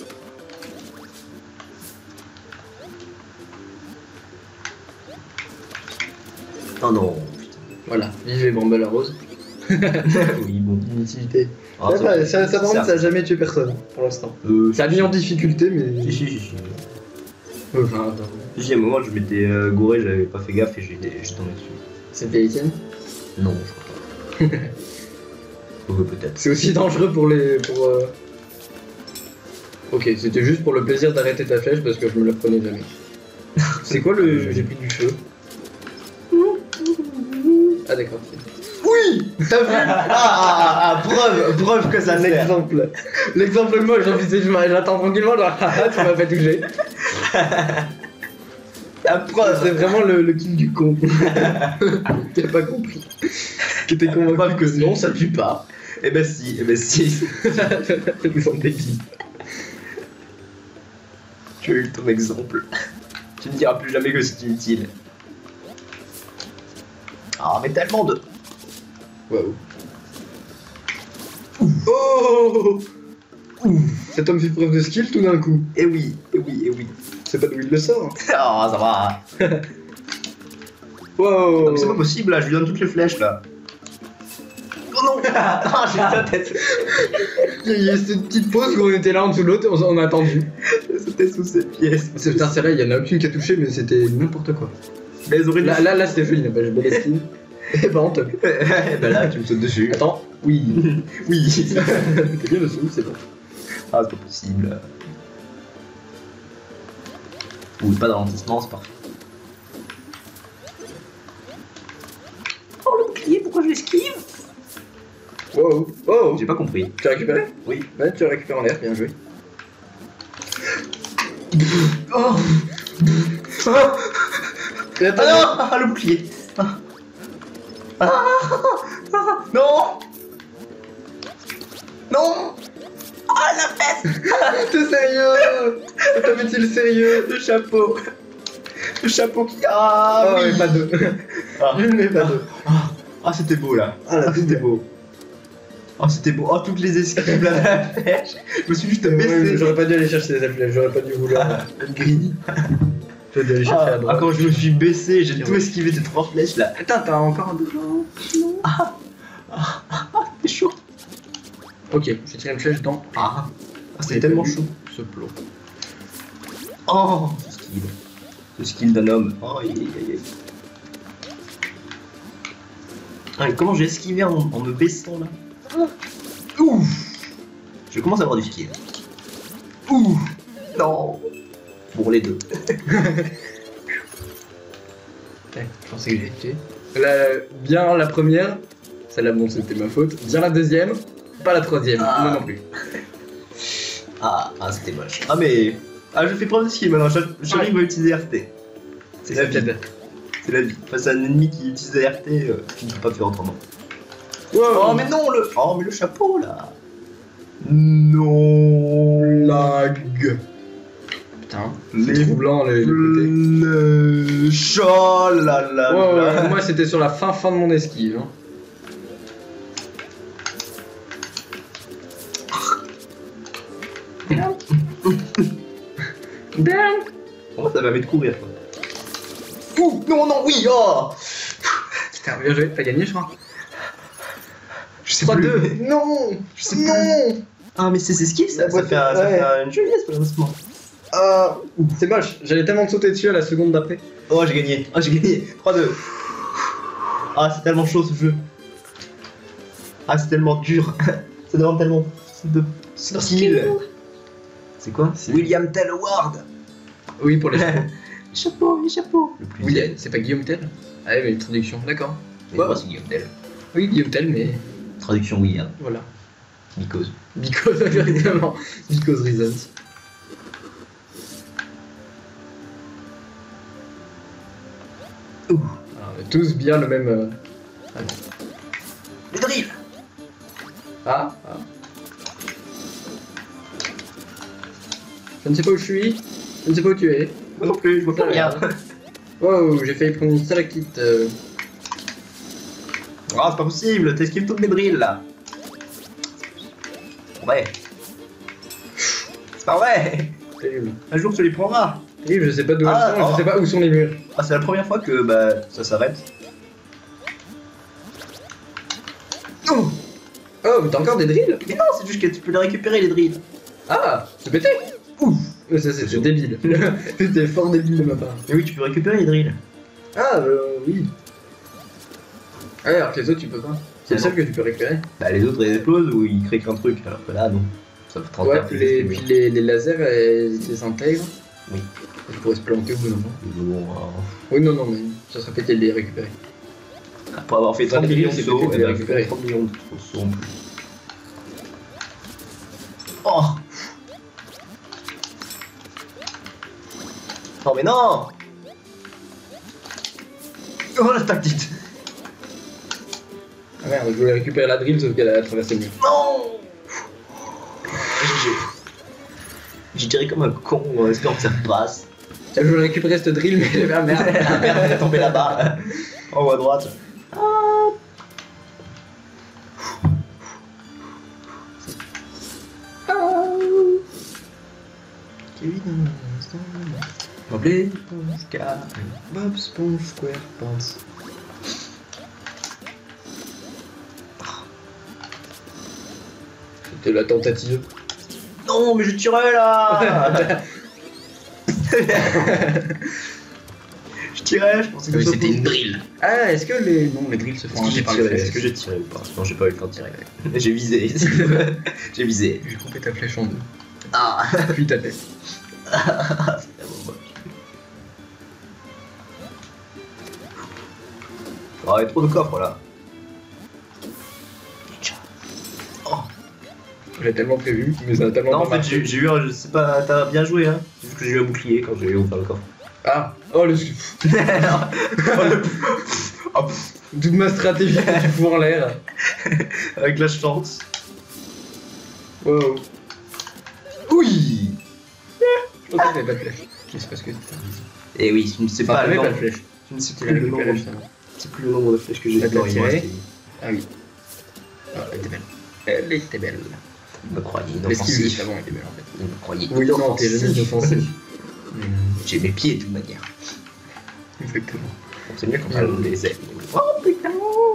Oh non. Voilà, vivez Bramble à rose. Oui, bon. Inutilité. Ah, ça, va, ça, ça, par contre, certes. ça a jamais tué personne, pour l'instant. Euh, Ça a mis en difficulté, mais... Si, si, si, si. Enfin, attends. Si, à un moment, je m'étais euh, gouré, j'avais pas fait gaffe et j'ai j'ai tombé dessus. C'était Etienne. Non, je crois pas. Ou peut-être. C'est aussi dangereux pour les... pour... Euh... Ok, c'était juste pour le plaisir d'arrêter ta flèche parce que je me la prenais jamais. C'est quoi le... J'ai pris du feu. Ah d'accord. Oui. T'as vu? Ah, ah, ah, preuve, preuve que ça sert. L'exemple. L'exemple moche, j'en sais, je m'a- j'attends tranquillement, genre, ah, tu m'as fait toucher. La preuve. C'est vraiment le, le kill du con. Qui a pas compris. Qui était convaincu que non, ça tue pas. Eh ben si, eh ben si. Exemple débile. Tu as eu ton exemple. Tu ne diras plus jamais que c'est inutile. Ah, mais tellement de... Waouh. Oh. Cet homme fait preuve de skill tout d'un coup. Eh oui, eh oui, eh oui. C'est pas d'où il le sort. Ah, ça va. Wow. Non, mais c'est pas possible là, je lui donne toutes les flèches là. Oh non. Ah, j'ai la tête. Il y a cette petite pause où on était l'un en dessous de l'autre et on, on a attendu. C'était sous cette pièce. C'est putain, c'est vrai, il y en a aucune qui a touché, mais c'était n'importe quoi. Mais elles auraient dû... Là, là, là c'était joli, il n'a pas joué les skins. Et bah, on te. Eh ben là, tu me sautes dessus. Attends, oui. Oui. T'es bien dessous, c'est bon. Ah, c'est pas possible. Ouh, pas de ralentissement, c'est parfait. Oh, le bouclier, pourquoi je l'esquive? Wow, wow. J'ai pas compris. Tu as récupéré? Oui. Ouais, tu as récupéré en l'air, bien joué. Oh. Ah, Et attends, non, ah, le bouclier. Ah. Ah. Ah. Non. Non. Ah, la fesse. t'es sérieux? T'as mis le sérieux? Le chapeau. Le chapeau qui... Ah, Ah, oui. mais pas deux. Ah, Une, mais pas deux. ah, ah, c'était beau là. Ah, là, Ah, c'était beau. Oh, c'était beau. Oh, toutes les esquives là de la flèche. Je me suis juste Ouais, baissé. j'aurais pas dû aller chercher les flèches, j'aurais pas dû vouloir être greedy. J'aurais dû aller chercher Ah, à droite. ah, quand je me suis baissé, j'ai tout esquivé ces trois flèches là. Attends, t'as encore un besoin? C'est chaud. Ok, j'ai tiré une flèche dans. Ah, c'est tellement chaud. Ce plot. Oh, ce skill. Ce skill d'un homme. Oh, aïe, aïe, aïe. Ah, mais comment j'ai esquivé en, en me baissant là? Ouf. Je commence à avoir du skill. Ouh. Non. Pour les deux. Ouais, je pensais que j'ai tué. La, bien la première, celle-là bon c'était ma faute. Bien la deuxième, pas la troisième, Ah. moi non plus. Ah, ah c'était moche. Ah mais... Ah je fais preuve de skill maintenant, J'a- j'arrive à utiliser R T. C'est la vie. C'est la vie. Face à un ennemi qui utilise R T, euh, tu ne peux pas faire autrement. Wow. Oh mais non le... Oh mais le chapeau là. Non. Lag. Putain, c'est Les- troublant les, les côtés. Le... Oh là là Ouais, là. ouais, moi c'était sur la fin fin de mon esquive. Hein. Damn. Moi ça m'avait de courir quoi. Ouh non non oui oh. Putain, bien joué, t'as gagné je crois. Je sais trois deux. plus. Non. Je sais Non. Ah mais c'est c'est skill ça, ça Ouais, fait, un, ça ouais. fait un- une jolie lancement. Ah, c'est moche, j'allais tellement te sauter dessus à la seconde d'après. Oh j'ai gagné, oh j'ai gagné, trois deux. Ah c'est tellement chaud ce jeu. Ah c'est tellement dur. Ça demande tellement de skill. C'est quoi? C'est- William Tell Award. Oui, pour les chapeaux. Les chapeaux, les chapeaux. Le plus Oui, zen. c'est pas Guillaume Tell. Ah oui, mais une traduction, d'accord. Mais moi c'est William Tell. Oui, Guillaume Tell, mais Traduction oui hein. voilà. Because. Because, véritablement. Because reasons. Ouh. Alors, on a tous bien le même. euh, Ah, non. Les drills. Ah, ah. Je ne sais pas où je suis. Je ne sais pas où tu es. Moi non plus, je vois pas rien. Wow, j'ai failli prendre une stalactite. Euh... Ah c'est pas possible, t'esquives toutes mes drills là. C'est pas vrai. C'est pas vrai. Terrible. Un jour tu les prendras. Terrible, je sais pas d'où Ah, elles sont, oh. je sais pas où sont les murs. Ah c'est la première fois que bah ça s'arrête. Oh. Oh, mais t'as encore des drills? Mais non, c'est juste que tu peux les récupérer les drills. Ah, c'est pété. Ouf. Mais ça, c'était débile. C'était fort débile de ma part. Mais oui, tu peux récupérer les drills. Ah, euh, oui. Ah, alors que les autres, tu peux pas. C'est Ah le seul que tu peux récupérer. Bah les autres ils explosent ou ils créent qu'un truc, alors que là non. Ça fait trente Ouais, heures puis qu'ils les, explosent. puis les, les lasers, elles, ils les intègrent. Oui. Ils pourraient se planter au bout d'un moment. Bon, euh, Oui, non, non, mais ça serait pété de les récupérer. après avoir fait Enfin, trente les millions de drills, c'est sauts, peut-être et les ben, récupérer. trente millions de sauts en plus. Oh. Oh mais non. Oh la tactique. Ah merde, je voulais récupérer la drill sauf qu'elle a traversé le mur. Non. G G. J'ai tiré comme un con en espérant que ça passe. Je voulais récupérer cette drill, mais j'avais un merde. Ah merde, elle est tombée là-bas. En haut à droite. Ah. Kevin, Bob l'éponge, Bob Sponge SquarePants. C'était la tentative. non, mais je tirais là. Je tirais, je pensais que Oui, c'était c'était une une drill. Ah, est-ce que les. Non, les drills se font Est-ce que j'ai arrêter par le tiré flèche. Est-ce que j'ai tiré ou pas? Non, j'ai pas eu le temps de tirer. J'ai visé. J'ai visé. J'ai coupé ta flèche en deux. Ah. Puis ta tête. C'est tellement moche. Oh, il y a trop de coffres là. Oh. J'ai tellement prévu, mais ça a tellement Non, en pas fait, j'ai marché. j'ai eu un. Je sais pas, t'as bien joué, hein. C'est juste que j'ai eu un bouclier quand j'ai ouvert le coffre. Ah, oh le. Oh, Toute ma stratégie que tu fous en l'air. avec la chance. Wow. Oui. Je pensais que j'avais pas de flèche. Mais c'est parce que t'as raison. Et oui, tu ne sais Enfin, pas le t'avais pas de nombre. flèche. Tu ne sais Tu plus l'as le récupéré nombre. justement. C'est plus le nombre de flèches que j'ai. T'as de la Non, il m'en tirer. reste- Ah oui. Ah, elle était belle. Elle était belle. Il me croyait L'esquive inoffensif. juste avant était belle en fait. Il me croyait Oui, non, t'es jamais inoffensif. Hmm, J'ai mes pieds de toute manière. Exactement. Bon, c'est mieux quand Bien. on a les ailes. Oh putain.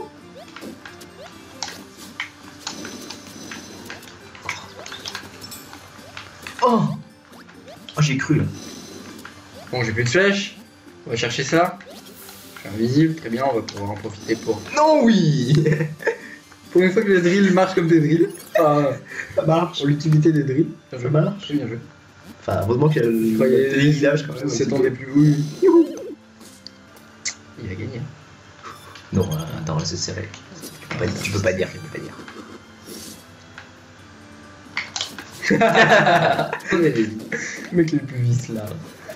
Oh. Oh, j'ai cru là. Bon, j'ai plus de flèches. On va chercher ça. Je vais invisible, très bien, on va pouvoir en profiter pour... Non, oui. Pour une fois que les drills marchent comme des drills. Enfin, Ça marche. pour l'utilité des drills. Bien Ça joué. marche. Bien joué. Enfin, heureusement qu'il y a le Croyez- téléguidage quand même. C'est tombé plus haut. Youhou. Il a gagné. Non, euh, attends, c'est serré. Tu peux pas dire, tu peux pas dire, tu peux pas dire. Le mec le plus vice là.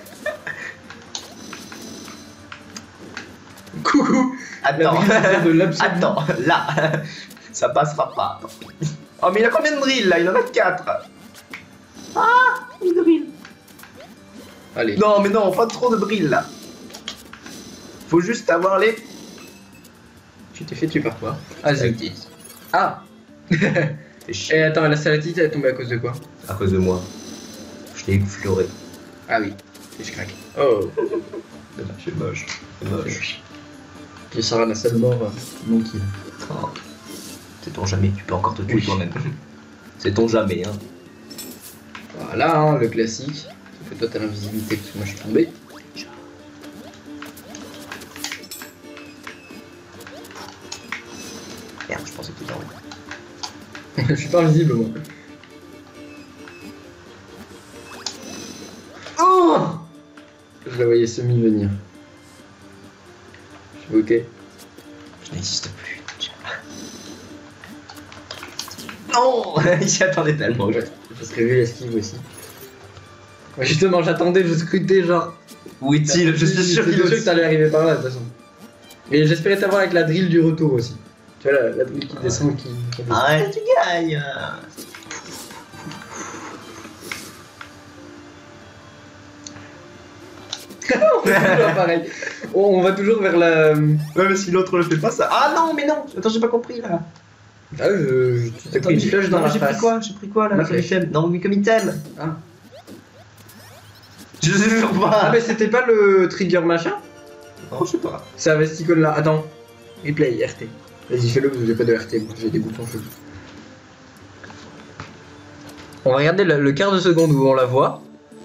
Coucou. Attends, La brille de l'absolu. attends, là, ça passera pas. Oh, mais il a combien de drills là? Il en a quatre. Ah, une drill. Allez. Non, mais non, pas trop de drills là. Faut juste avoir les. Tu t'es fait tuer par quoi? Ah, zut. Salatite. Ah. Fais chier. Et attends, la salatite elle est tombée à cause de quoi? À cause de moi. Je l'ai effleuré. Ah oui. Et je craque. Oh. C'est moche. C'est moche. Tu seras la seule mort euh, non kill. Oh. C'est ton jamais, tu peux encore te tuer Oui. toi-même. C'est ton jamais, hein. Voilà, hein, le classique. Tu fais toi t'as l'invisibilité parce que moi je suis tombé. Merde, je pensais que t'étais en haut. Je suis pas invisible moi. Oh, je la voyais semi venir. Je suis ok. Je n'existe plus. Non. Il s'y attendait tellement. Ouais, j'ai prévu l'esquive aussi. Ouais, justement, j'attendais, je scrutais genre. Où est-il? Je suis sûr qu'il sûr que est. t'allais arriver par là de toute façon. Et j'espérais t'avoir avec la drill du retour aussi. Tu vois la, la drill qui descend qui. qui descend. Arrête, tu gagnes. On fait toujours pareil. On, on va toujours vers la. Ouais, mais si l'autre le fait pas, ça. Ah non, mais non. Attends, j'ai pas compris là. Ah, je, je, tu t'as Attends, pris une j'ai- flèche dans non, la J'ai face. pris quoi? J'ai pris quoi là? Ma Comme flèche. item. Non, mais comme item. Ah. Je sais toujours Ah, pas. mais c'était pas le trigger machin? Non, je sais pas. C'est avec cette icône là. Attends. Replay, R T. Vas-y, fais-le parce que j'ai pas de R T, moi, j'ai des boutons chelous. On va regarder le, le quart de seconde où on la voit.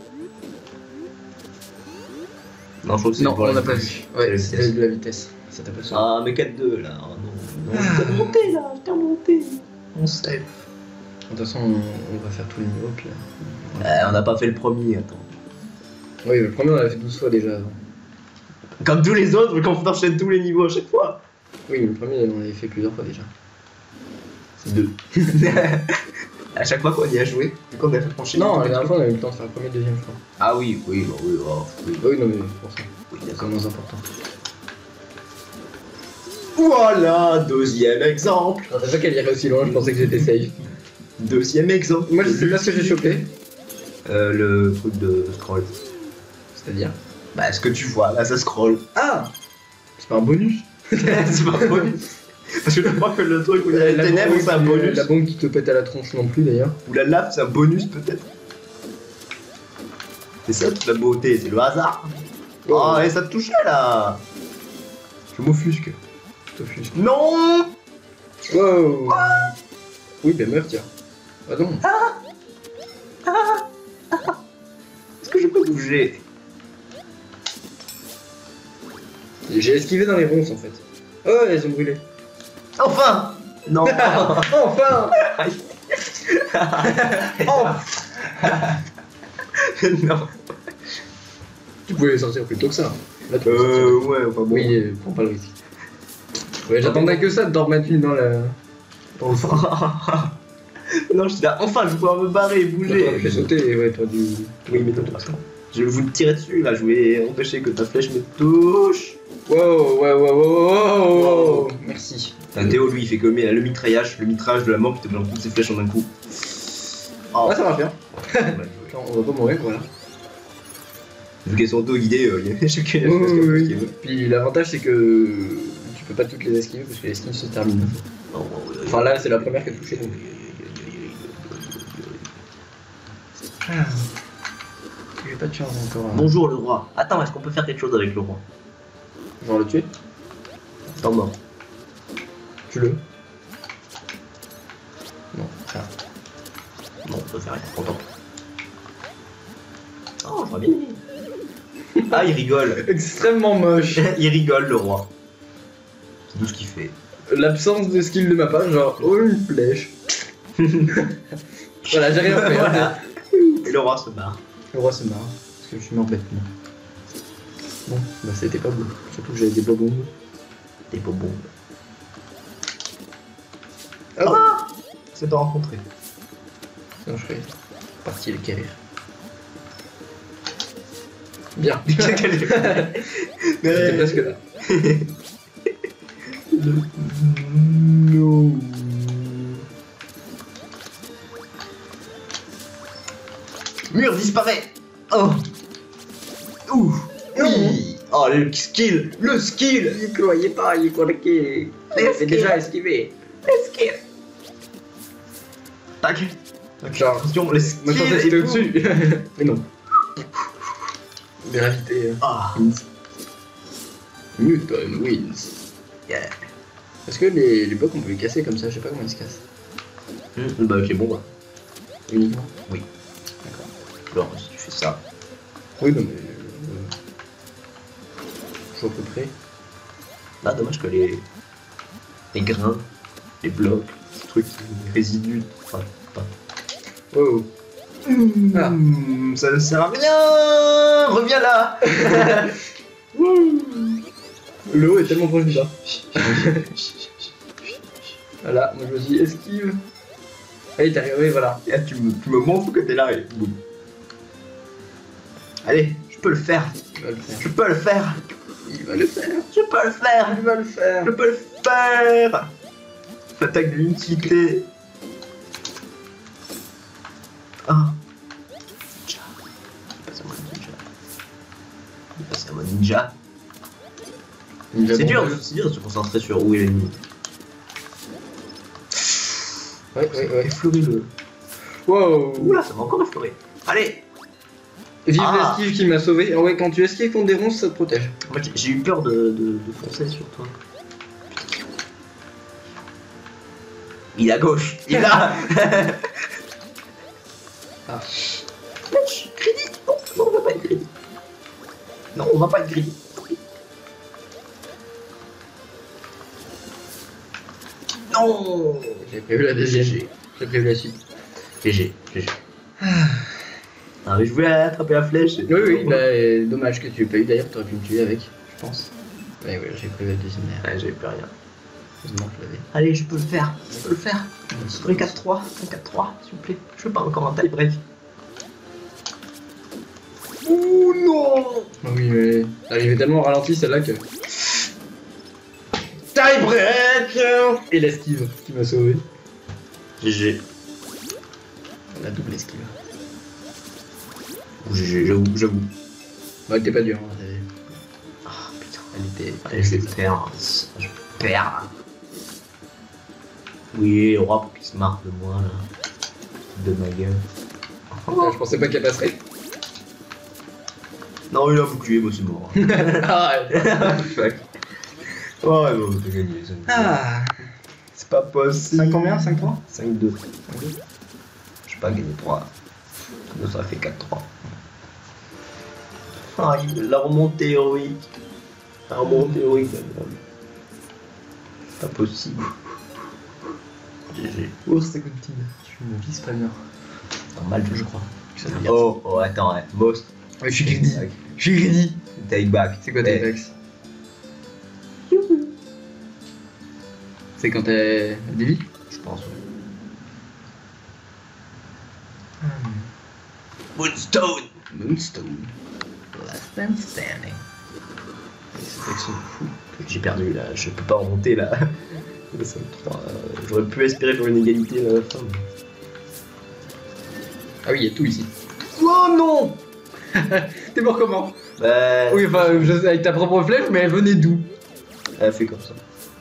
Non, je trouve que c'est Non, pour la on n'a pas vitesse. vu. C'est la Ouais, c'était vitesse. de la vitesse. Ça t'a pas sauvé. Ah, mais quatre deux là. Oh, non, non, je t'ai remonté là. Je t'ai remonté. On sait. De toute façon, on, on va faire tout le niveau puis. euh, Euh, on n'a pas fait le premier, attends. Oui, le premier on l'a fait douze fois déjà avant. Comme tous les autres, quand on enchaîne tous les niveaux à chaque fois. Oui, le premier on l'avait fait plusieurs fois déjà. C'est deux. À chaque fois qu'on y a joué, vu qu'on a fait enchaîner. Non, tous la les dernière trucs. fois on avait eu le temps de faire le premier, deuxième, je crois. Ah oui, oui, bah oui, oh, oui. Ah oui, non, mais pour ça. Oui, C'est d'accord. moins important. Voilà, deuxième exemple. Je pensais pas qu'elle irait aussi loin, je pensais que j'étais safe. Deuxième exemple. Moi je sais pas ce que j'ai chopé. Euh, le truc de scroll. C'est-à-dire. Bah, ce que tu vois, là, ça scroll. Ah, c'est pas un bonus. C'est pas un bonus. Parce que je crois que le truc où il y a les La ténèbres, bombe c'est un qui- bonus. La bombe qui te pète à la tronche non plus d'ailleurs. Ou la lave, c'est un bonus peut-être. C'est ça toute la beauté, c'est le hasard. Oh, et ça te touchait là. Je m'offusque. T'offusques. Non. Wow. Oui, ben meurs, tiens. Ah non. Est-ce que je peux bouger? J'ai esquivé dans les ronces en fait. Oh, elles ont brûlé. Enfin. Non. Enfin. Oh. Non. Tu pouvais les sortir plus tôt que ça. Là, tu peux Euh, sortir. ouais, enfin bon. Oui, euh, prends pas le risque. Ouais, j'attendais que ça de te remettre une dans la. Enfin. Non, je suis là. Enfin, je vais pouvoir me barrer et bouger. T'aurais fait sauter et ouais, t'aurais dû. Oui, mais de toute façon. Je vais vous tirer dessus là, je vais empêcher que ta flèche me touche. Wow, wow, wow, wow, wow, wow. Merci. T'as Théo, lui, il fait comme le mitraillage, le mitraillage de la mort qui te balance toutes ses flèches en un coup. Oh. Ouais, ça marche bien. Ouais, ouais. Genre, on va pas mourir, voilà. Vu qu'elles sont auto-guidées, euh, il y a chacun Oui, oui, oui. qui veut. Puis l'avantage c'est que tu peux pas toutes les esquiver parce que les esquives se terminent. Enfin là c'est la première qui a touché donc. Ah. Je vais pas tuer encore. Hein. Bonjour le roi. Attends, est-ce qu'on peut faire quelque chose avec le roi? Genre le tuer. Temps mort. Tu le. Non, rien. Non, on peut faire rien, content. Oh, je vois bien. Ah, il rigole. Extrêmement moche. Il rigole, le roi. C'est tout ce qu'il fait. L'absence de skill de ma part, genre, oh une flèche. Voilà, j'ai rien fait. Voilà. Et le roi se marre. Le roi se marre, parce que je suis embêté. Bon, bah c'était pas beau. Surtout que j'avais des bonbons. Des bonbons. Ah, C'est de rencontrer. non, je serais parti le carré. Bien. Mais... J'étais presque là. No. Mur disparaît. Oh. Ouh. Oui. Oh, le skill. Le skill. Il croyait pas, il croyait qu'il avait déjà esquivé. Le skill. Tac. Genre, Attention, le moi je pensais skill. qu'il est au-dessus. Mais non. Gravité. Ah. Wins. Newton wins. Yeah. Est-ce que les, les blocs on peut les casser comme ça? Je sais pas comment ils se cassent. Mmh, bah avec les bombes. Uniquement? Oui. D'accord. Alors si tu fais ça. Oui, non mais. Euh, je vois à peu près. Là, dommage que les, les grains, les blocs, ces trucs, les résidus, enfin, pas. Oh. Ah. Mmh, ça ne sert à rien. Reviens là. Le haut est tellement proche du bas. Voilà, moi je me suis dit esquive. Allez, t'es arrivé, voilà. Et là, tu me, tu me montres que t'es là et boum. Allez, je peux le faire. Il va le faire. Je peux le faire. Il va le faire. Je peux le faire. Il va le faire. Je peux le faire. L'attaque de l'utilité. Ah. Ninja. Passe à moi ninja. Passe à moi ninja. Il va C'est dur, bon. c'est dur de se concentrer sur où est l'ennemi. Ouais, ouais, ouais. Effleurer le. Wow. Oula, ça m'a encore effleuré. Allez. Vive Ah. l'esquive qui m'a sauvé. Ah ouais, quand tu esquives contre des ronces, ça te protège. En fait, j'ai eu peur de, de, de foncer sur toi. Il est à gauche. Il est là. Ah. Match, crédit. Non, non, on va pas être crédit. Non, on va pas être crédit. Non. J'ai prévu la deuxième. G G. J'ai prévu la suite. G G. G G. Ah, mais je voulais attraper la flèche. et- Oui, oui, bah euh, dommage que tu l'aies pas eu d'ailleurs, t'aurais pu me tuer avec, je pense. Ouais, ouais, j'ai prévu la deuxième merde. Ouais, j'avais plus rien. Heureusement, je l'avais. Allez, je peux le faire. Je peux le faire. Sur les quatre trois. Un quatre trois, s'il vous plaît. Je veux pas encore un tie break. Ouh non. Ah oui, mais elle est tellement ralenti celle-là que. Tie break. Et l'esquive qui m'a sauvé. G G. La double esquive. Ou G G, j'avoue, j'avoue. Bah, elle était pas dure, hein. elle- Ah putain. Elle était. Allez, je vais perdre. Je perds. Oui, le roi pour qu'il se marre de moi là. De ma gueule. Ah, je pensais pas qu'elle passerait. Non, il a bouclé, moi c'est mort. Ah, Fuck. Oh, ouais, bon, t'as gagné. ça. ah. C'est pas possible. cinq combien? cinq trois? cinq deux. Je sais pas gagner trois. Donc ça fait quatre trois. Ah, il- la remontée héroïque. La remontée héroïque. C'est pas possible. G G. Oh, c'est continue. Tu me vises pas bien. Normal, Je crois. Ça veut dire. Oh, oh, attends, ouais. Most. Ouais, je suis greedy. Je suis greedy. Take back. C'est quoi Eh, tes vex? C'est quand t'es délit? Je pense. Moonstone. Moonstone. Last man standing. C'est action fou. J'ai perdu là, je peux pas remonter là. Le cinq trois, euh, j'aurais pu espérer pour une égalité là, à la fin. mais- Ah oui, il y a tout ici. Oh non. T'es mort comment? Bah. Oui, enfin, je sais, avec ta propre flèche, mais elle venait d'où? Elle fait comme ça.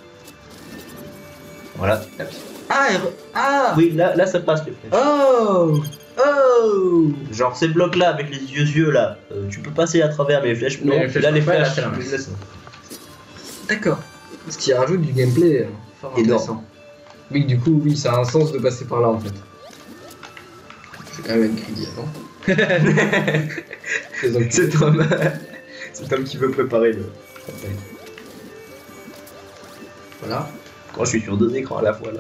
Voilà. Ah, elle... ah. Oui, là, là ça passe les flèches. Oh. Oh. Genre ces blocs là avec les yeux yeux là, euh, tu peux passer à travers les flèches. Mais Non, les flèches là les pas, là, flèches. c'est l'inverse. je laisse. D'accord. Ce qui rajoute du gameplay euh, fort Énorme. intéressant. Oui, du coup, oui, ça a un sens de passer par là en fait. Je vais quand même être greedy avant. Fais donc. Cet homme. C'est Tom qui veut préparer le. Voilà. Quand je suis sur deux écrans à la fois là.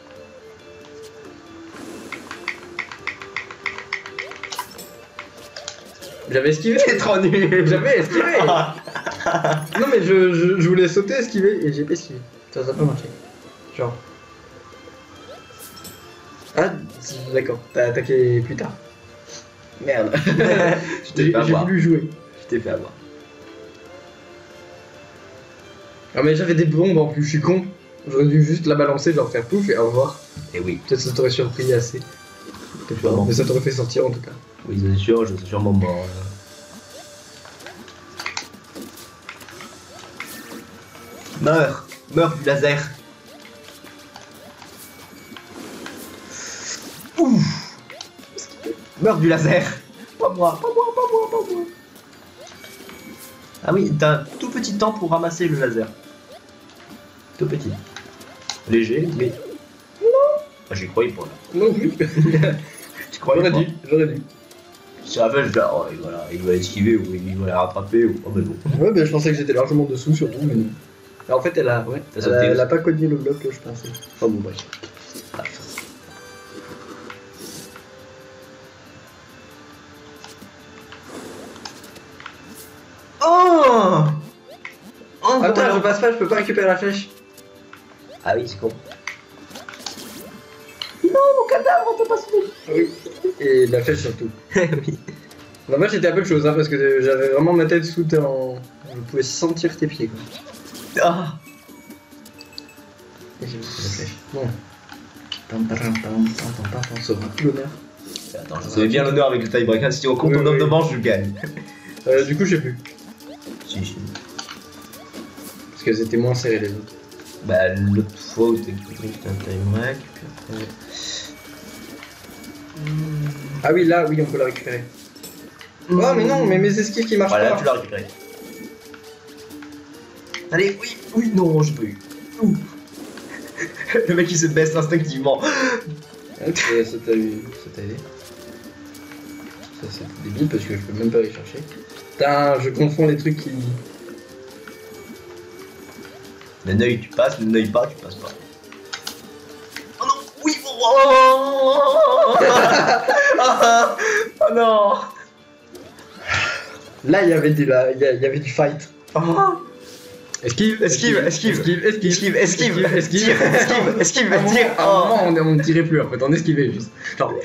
J'avais esquivé. C'est trop nul. J'avais esquivé. Non mais je, je, je voulais sauter, esquiver et j'ai pas esquivé. Ça, ça a pas marché. Genre. Ah, d'accord. T'as attaqué plus tard. Merde. Je t'ai J'ai fait j'ai avoir. voulu jouer. Je t'ai fait avoir. Ah mais j'avais des bombes en plus, je suis con. J'aurais dû juste la balancer, genre faire pouf et au revoir. Et oui. Peut-être ça t'aurait surpris assez. Sûrement. Mais ça t'aurait fait sortir en tout cas. Oui, c'est sûr, je suis sûrement mort. là. Meurs. Meurs du laser. Ouf. Meurs du laser. Pas moi, pas moi, pas moi, pas moi. Ah oui, t'as un tout petit temps pour ramasser le laser. Tout petit. Léger, mais... Non. Ah, j'y croyais pas là. Non plus. J'y croyais J'aurais pas. dû, j'aurais dû. Je rappelle, genre, oh, voilà, il va esquiver ou il va la rattraper ou... Oh, mais bon. Ouais, bah je pensais que j'étais largement dessous surtout, mais non. Alors, en fait, elle a, ouais, T'as elle, sauté a, elle a aussi. pas cogné le bloc que je pensais. Enfin bon, bref. Oh. Oh, Attends, je passe pas, je peux pas récupérer la flèche. Ah oui, c'est con. Non, mon cadavre, on peut pas se Oui. Et la flèche surtout. oui. Non, moi j'étais un peu de chose, hein, parce que j'avais vraiment ma tête sous en... Je pouvais sentir tes pieds, quoi. Ah. Et j'ai vu la flèche. Bon. Pam, pam, pam, pam, pam, pam, pam, ça aura tout l'honneur. Attends, je savais bien l'honneur avec le tie-break. Si on compte Oui, en nombre oui. de manches, je gagne. Euh, du coup, je sais plus. Si, si. Parce qu'elles étaient moins serrées les autres. Bah, l'autre fois où t'es pris un tie-break, puis après. Ah oui, là, oui, on peut la récupérer. Oh, mais non, mais mes esquives qui marchent Voilà, pas. tu l'as récupéré. Allez, oui, oui, non, j'ai pas eu. Ouh. Le mec il se baisse instinctivement. Ah, ça ça t'a eu- ça t'a aidé. Ça c'est débile parce que je peux même pas aller chercher. Putain, je confonds les trucs qui... Le neuil tu passes, le neuil pas, tu passes pas. Oh non, oui, oh, oh non. Là, il y avait du, là, il y a- il y avait du fight. Oh. Esquive, Esquive, esquive, esquive, esquive, Esquive, esquive, esquive, esquive, esquive, esquive, À un moment, tire. à un Oh. moment, on, on ne tirait plus en fait, on esquivait juste. Genre,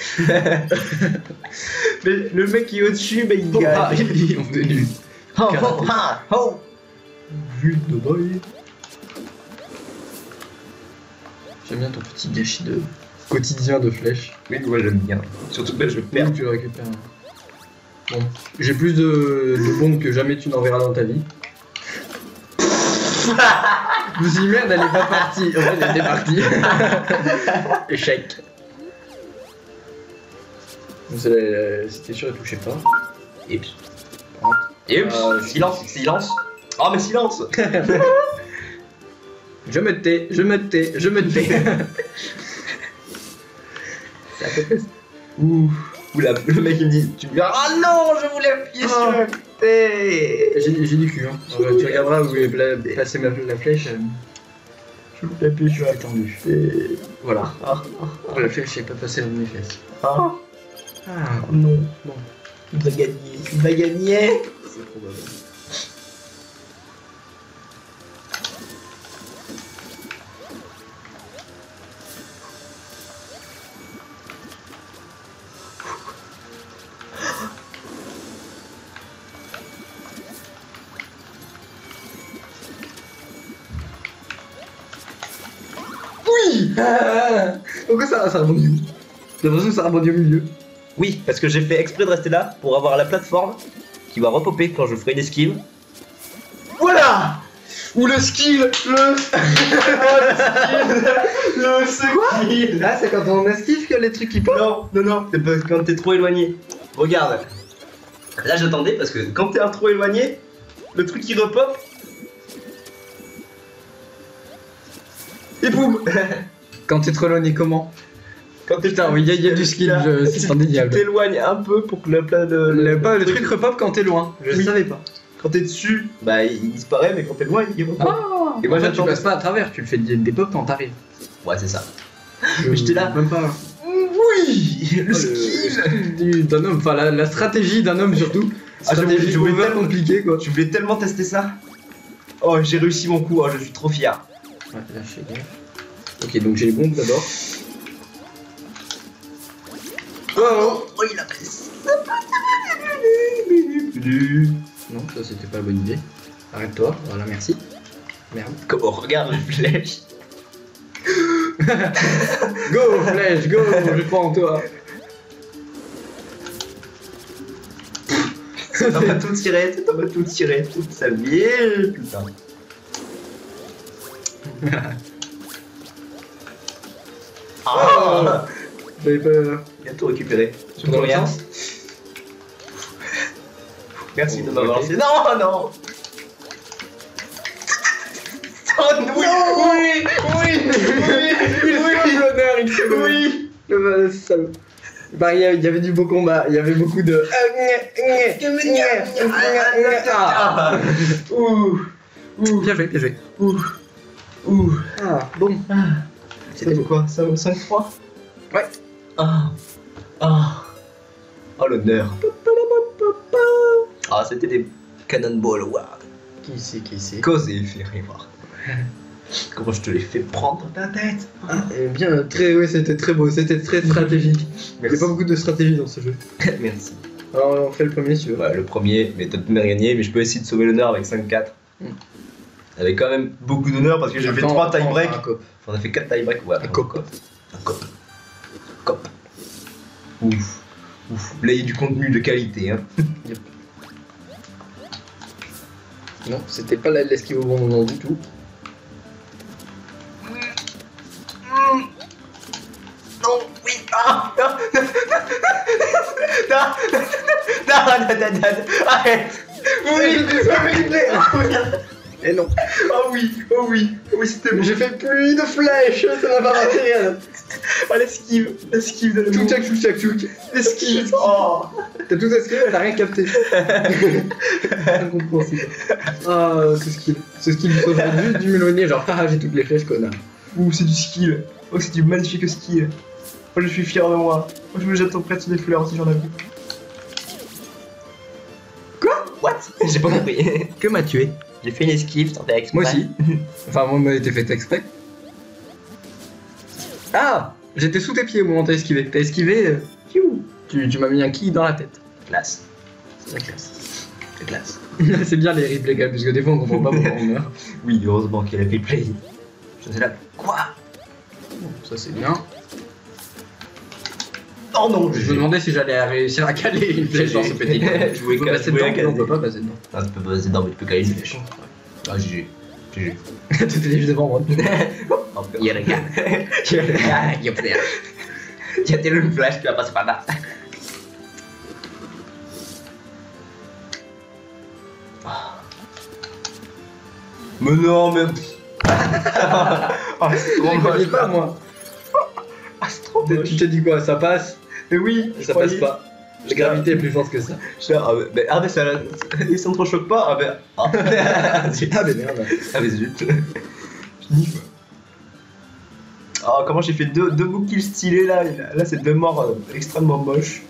Mais le mec qui est au-dessus, bah il ah, gagne. on faisait du Oh, oh, karaté. ah, oh. Vue de boy. J'aime bien ton petit gâchis de quotidien de flèches. Oui, moi j'aime bien. Surtout que je perds. Où tu le récupères. Bon, j'ai plus de, de bombes que jamais tu n'en verras dans ta vie. Je me suis dit merde, elle est pas partie. En fait, elle était partie. Échec. Donc, c'est- C'était sûr, elle touchait pas. Et puis. Et puis, Euh, silence, silence. Oh, mais silence. Je me tais, je me tais, je me tais. C'est à peu près ça. Ouh. Ouh, la- le mec il me dit, tu me diras, ah non, je voulais appuyer Oh. sur le T. J'ai j'ai du cul, hein. Alors, tu regarderas où est pla- placée ma- la flèche. euh, Je voulais appuyer sur Je le suis tendu. T. Voilà. Ah, La flèche n'est pas passée dans mes fesses. ah, Ah, oh non. bon. Il va gagner. Il va gagner. C'est probable. Oui. Ah, pourquoi ça, ça rebondit où? J'ai l'impression que ça rebondit au milieu. Oui, parce que j'ai fait exprès de rester là pour avoir la plateforme qui va repopper quand je ferai une esquive. Voilà. Ou le skill, le... Le skill. Ah, c'est quand on esquive que les trucs qui pop. Non, non, non, c'est parce que quand t'es trop éloigné. Regarde. Là j'attendais parce que quand t'es un trop éloigné, le truc qui repop. Et boum. Quand t'es trop éloigné, comment? Quand t'es Putain, oui, il y, a- il y a du skill, je- c'est Tu indéniable. t'éloignes un peu pour que le plat de. Le, pas, le truc repop quand t'es loin. Je Oui. savais pas. Quand t'es dessus, bah il disparaît, mais quand t'es loin, il revient. Ah, Et moi en fait, tu j'attends. passes pas à travers, tu le fais des, des pop quand t'arrives. Ouais, c'est ça. Je- J'étais là. Même pas. Oui, Le le skill. skill du- d'un homme, enfin la, la stratégie d'un homme surtout. Ah, je voulais- Stratégie je voulais over tellement- compliquée quoi. Je voulais tellement tester ça. Oh, j'ai réussi mon coup, oh, je suis trop fier. Ouais, là je fais gaffe. Ok, donc j'ai les bombes d'abord. Oh, oh, il a baissé. Non, ça c'était pas la bonne idée. Arrête-toi, voilà, merci. Merde. Comment regarde les flèches. Go, flèche, go, je crois en toi. T'en vas tout tirer, t'en vas tout tirer, toute sa vie, putain. Ah, J'avais pas. il a tout récupéré. Je Dans peux le rien. sens. Merci de Oh, m'avoir ok. lancé. Non, non. Oh non, oui, oui, oui, oui, oui, l'honneur, il se oui. Le salaud. Bah, il y, a- il y avait du beau combat, il y avait beaucoup de. Ah. Ouh, ouh, Bien joué, bien joué. ouh, ouh. Ah, bon. C'était quoi, cinq trois? Ouais. Ah, ah, oh l'honneur. Ah, c'était des Cannonball Award. Qui c'est, qui c'est Causé, fait voir. Comment je te l'ai fait prendre ta tête. Ah, eh bien, très, ouais, c'était très beau, c'était très stratégique. Il n'y a Merci. pas beaucoup de stratégie dans ce jeu. Merci. Alors, on fait le premier si tu veux. Ouais, le premier, mais t'as tout gagné, mais je peux essayer de sauver l'honneur avec cinq quatre. Mm. Avec quand même beaucoup d'honneur parce que j'ai fait trois tie breaks. Un cop. On a fait quatre tie breaks, ouais. Un cop. Un cop. Cop. Ouf. Ouf. Là, il y a du contenu de qualité, hein. Non, c'était pas la- l'esquive au bon moment du tout. Non, oui, ah, non, non, non, non, non, non, arrête. Oui, oui, Et non. oh oui, oh oui, oui, c'était bon. J'ai fait pluie de flèches, ça n'a pas marché. Oh, l'esquive, l'esquive de Tchouk l'amour. tchac tchouk tchac tchouk. L'esquive, oh. T'as tout esquivé, t'as rien capté. Incompréhensible. Ah, ce skill. Ce skill, il faudrait juste du m'éloigner, genre, ah, j'ai toutes les flèches, connard. Ouh, c'est du skill. Oh, c'est du magnifique skill. Oh, je suis fier de moi. Oh, je me jette auprès de des fleurs si j'en ai vu. Quoi? What? J'ai pas compris. Que m'a tué? J'ai fait une esquive, t'en fais exprès. Moi aussi. Enfin, moi, m'a été fait exprès. Ah! J'étais sous tes pieds au moment où t'as esquivé. T'as esquivé, euh, piou, tu, tu m'as mis un ki dans la tête. Classe. C'est la classe. C'est classe. C'est bien les replays, gars, parce que des fois on comprend pas pourquoi on meurt. Oui, heureusement qu'il y a la replay. Je sais là. Quoi? Bon, ça c'est bien. Oh non, Je me demandais si j'allais réussir à caler une flèche dans ce petit coin. Je voulais On peut caler- passer je voulais dedans, caler. mais on peut pas passer dedans. Ah, tu peux pas passer dedans, mais tu peux caler une flèche. Ah, G G. G G. T'étais juste devant moi. Il y a le gars. Il y a le gars. Il y a le gars. Il y a tellement une flèche qui va passer par là. Mais non, mais. Oh, c'est trop Je croyais moche. pas moi. Ah, c'est trop Tu moche. t'es dit quoi? Ça passe? Mais oui, Ça passe pas. La gravité est plus forte que ça. Je ah, mais, mais, ah, mais ça. Ils s'entrechoquent pas. Ah, mais. Ah, zut. Ah mais merde. Ah, mais zut. Je niffe. Ah, comment j'ai fait deux, deux beaux kills stylés là. et Là, là c'est deux morts euh, extrêmement moches.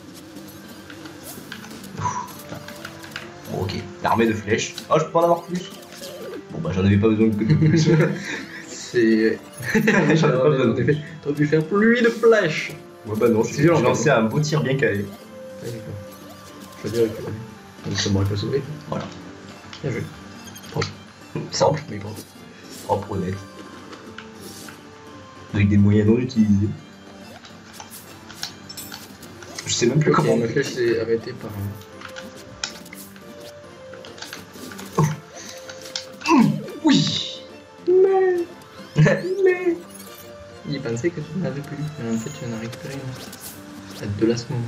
Bon, ok. L'armée de flèches. Oh, je peux en avoir plus. Bon, bah, j'en avais pas besoin que de plus. C'est. J'en ai pas besoin. En effet, t'aurais pu faire pluie de flèches. Ouais, bah non, C'est j'ai violent, lancé un beau tir bien calé. Ah, d'accord. Je veux dire récupérer. Donc ça m'aurait pas sauvé. Voilà. Bien joué. Simple, Mais bon. propre, honnête. Avec des moyens non utilisés. Je sais même plus Ok, comment. ma flèche s'est arrêtée par un. Oui. Mais. Mais. Il pensait que tu n'avais plus. Mais en fait, tu en as récupéré une. À deux là ce moment.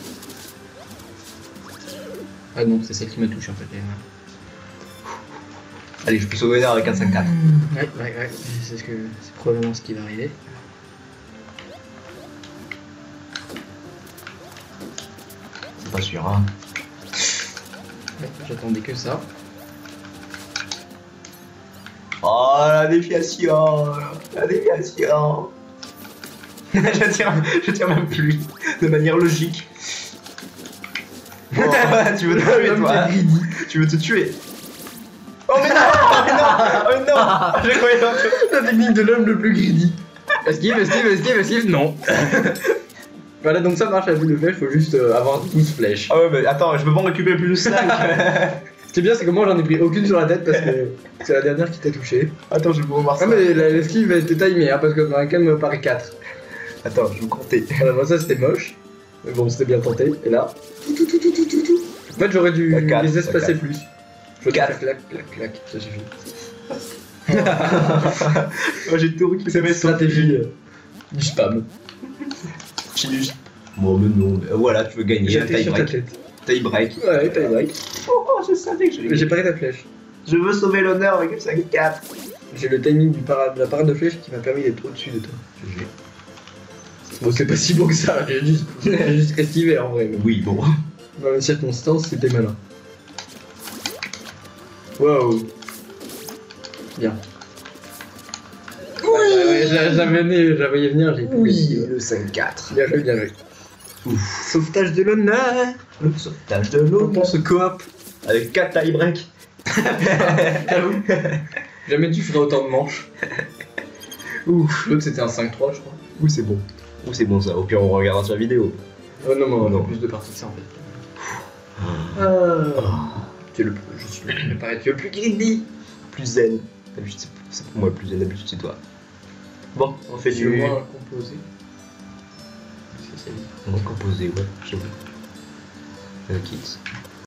Ah non, c'est celle qui m'a touché en fait. Et, Allez, je peux sauver avec un cinq quatre. ouais, ouais, ouais. C'est ce que c'est probablement ce qui va arriver. C'est pas sûr, hein. Ouais, j'attendais que ça. Oh, la déviation. La déviation. je, tire, je tire même plus. De manière logique. Bon, tu veux te tuer, L'homme toi. qui est greedy. Tu veux te tuer. Oh, mais non. Oh, mais non. Oh, mais non. Je croyais pas. La technique de l'homme le plus greedy. Esquive, esquive, esquive, esquive, non. Voilà, donc ça marche à bout de flèche, faut juste euh, avoir douze flèches. Ah ouais, mais attends, je peux pas en récupérer plus de cinq. Ce qui est bien, c'est que moi j'en ai pris aucune sur la tête parce que c'est la dernière qui t'a touché. Attends, je vais vous revoir ça. Ah, mais la- l'esquive était timée, hein, parce que dans laquelle me paraît quatre. Attends, je vais vous compter. Voilà, moi ça c'était moche. Mais bon, c'était bien tenté. Et là. tout, tout, tout, tout, tout, tout, tout. En fait, j'aurais dû La quatre, les espacer la plus. Je vais Quatre. faire clac, clac, clac, ça suffit. Moi j'ai tout qui s'appelle Stratégie euh, du spam. Chilus. Bon, mais non, mais voilà, tu veux gagner un J'étais tie sur ta break. tête. Tie break. Ouais, tie break. Oh, oh, je savais que je Mais j'ai pas ta flèche. Je veux sauver l'honneur avec le cinq quatre. J'ai le timing du para- de la parade de flèche qui m'a permis d'être au-dessus de toi. G G. Bon, c'est pas si beau que ça, j'ai juste, j'ai juste esquivé en vrai. Mais Oui, bon. dans les circonstances, c'était malin. Wow. Bien. Oui, ouais, ouais, je la- je la venais, je la voyais venir, j'ai pu esquiver. le cinq quatre. Bien joué, bien joué. Sauvetage de l'honneur. Le sauvetage de On l'eau. pense au coop. Avec quatre tie break. J'avoue. Jamais tu ferais autant de manches. Ouf, l'autre c'était un cinq trois, je crois. Ouh, c'est bon. Ouh, c'est bon ça. Au pire, on regardera sur la vidéo. Oh non, non, Non. non, plus de parties que ça en fait. Ah. Tu es le plus, je suis le plus, pareil, tu es le plus greedy. Plus zen. D'habitude, c'est- c'est pour moi le plus zen. D'habitude, c'est toi. Bon, on fait Tu veux du. moins composé. Parce que c'est On va composer, ouais, j'avoue. Euh, kits.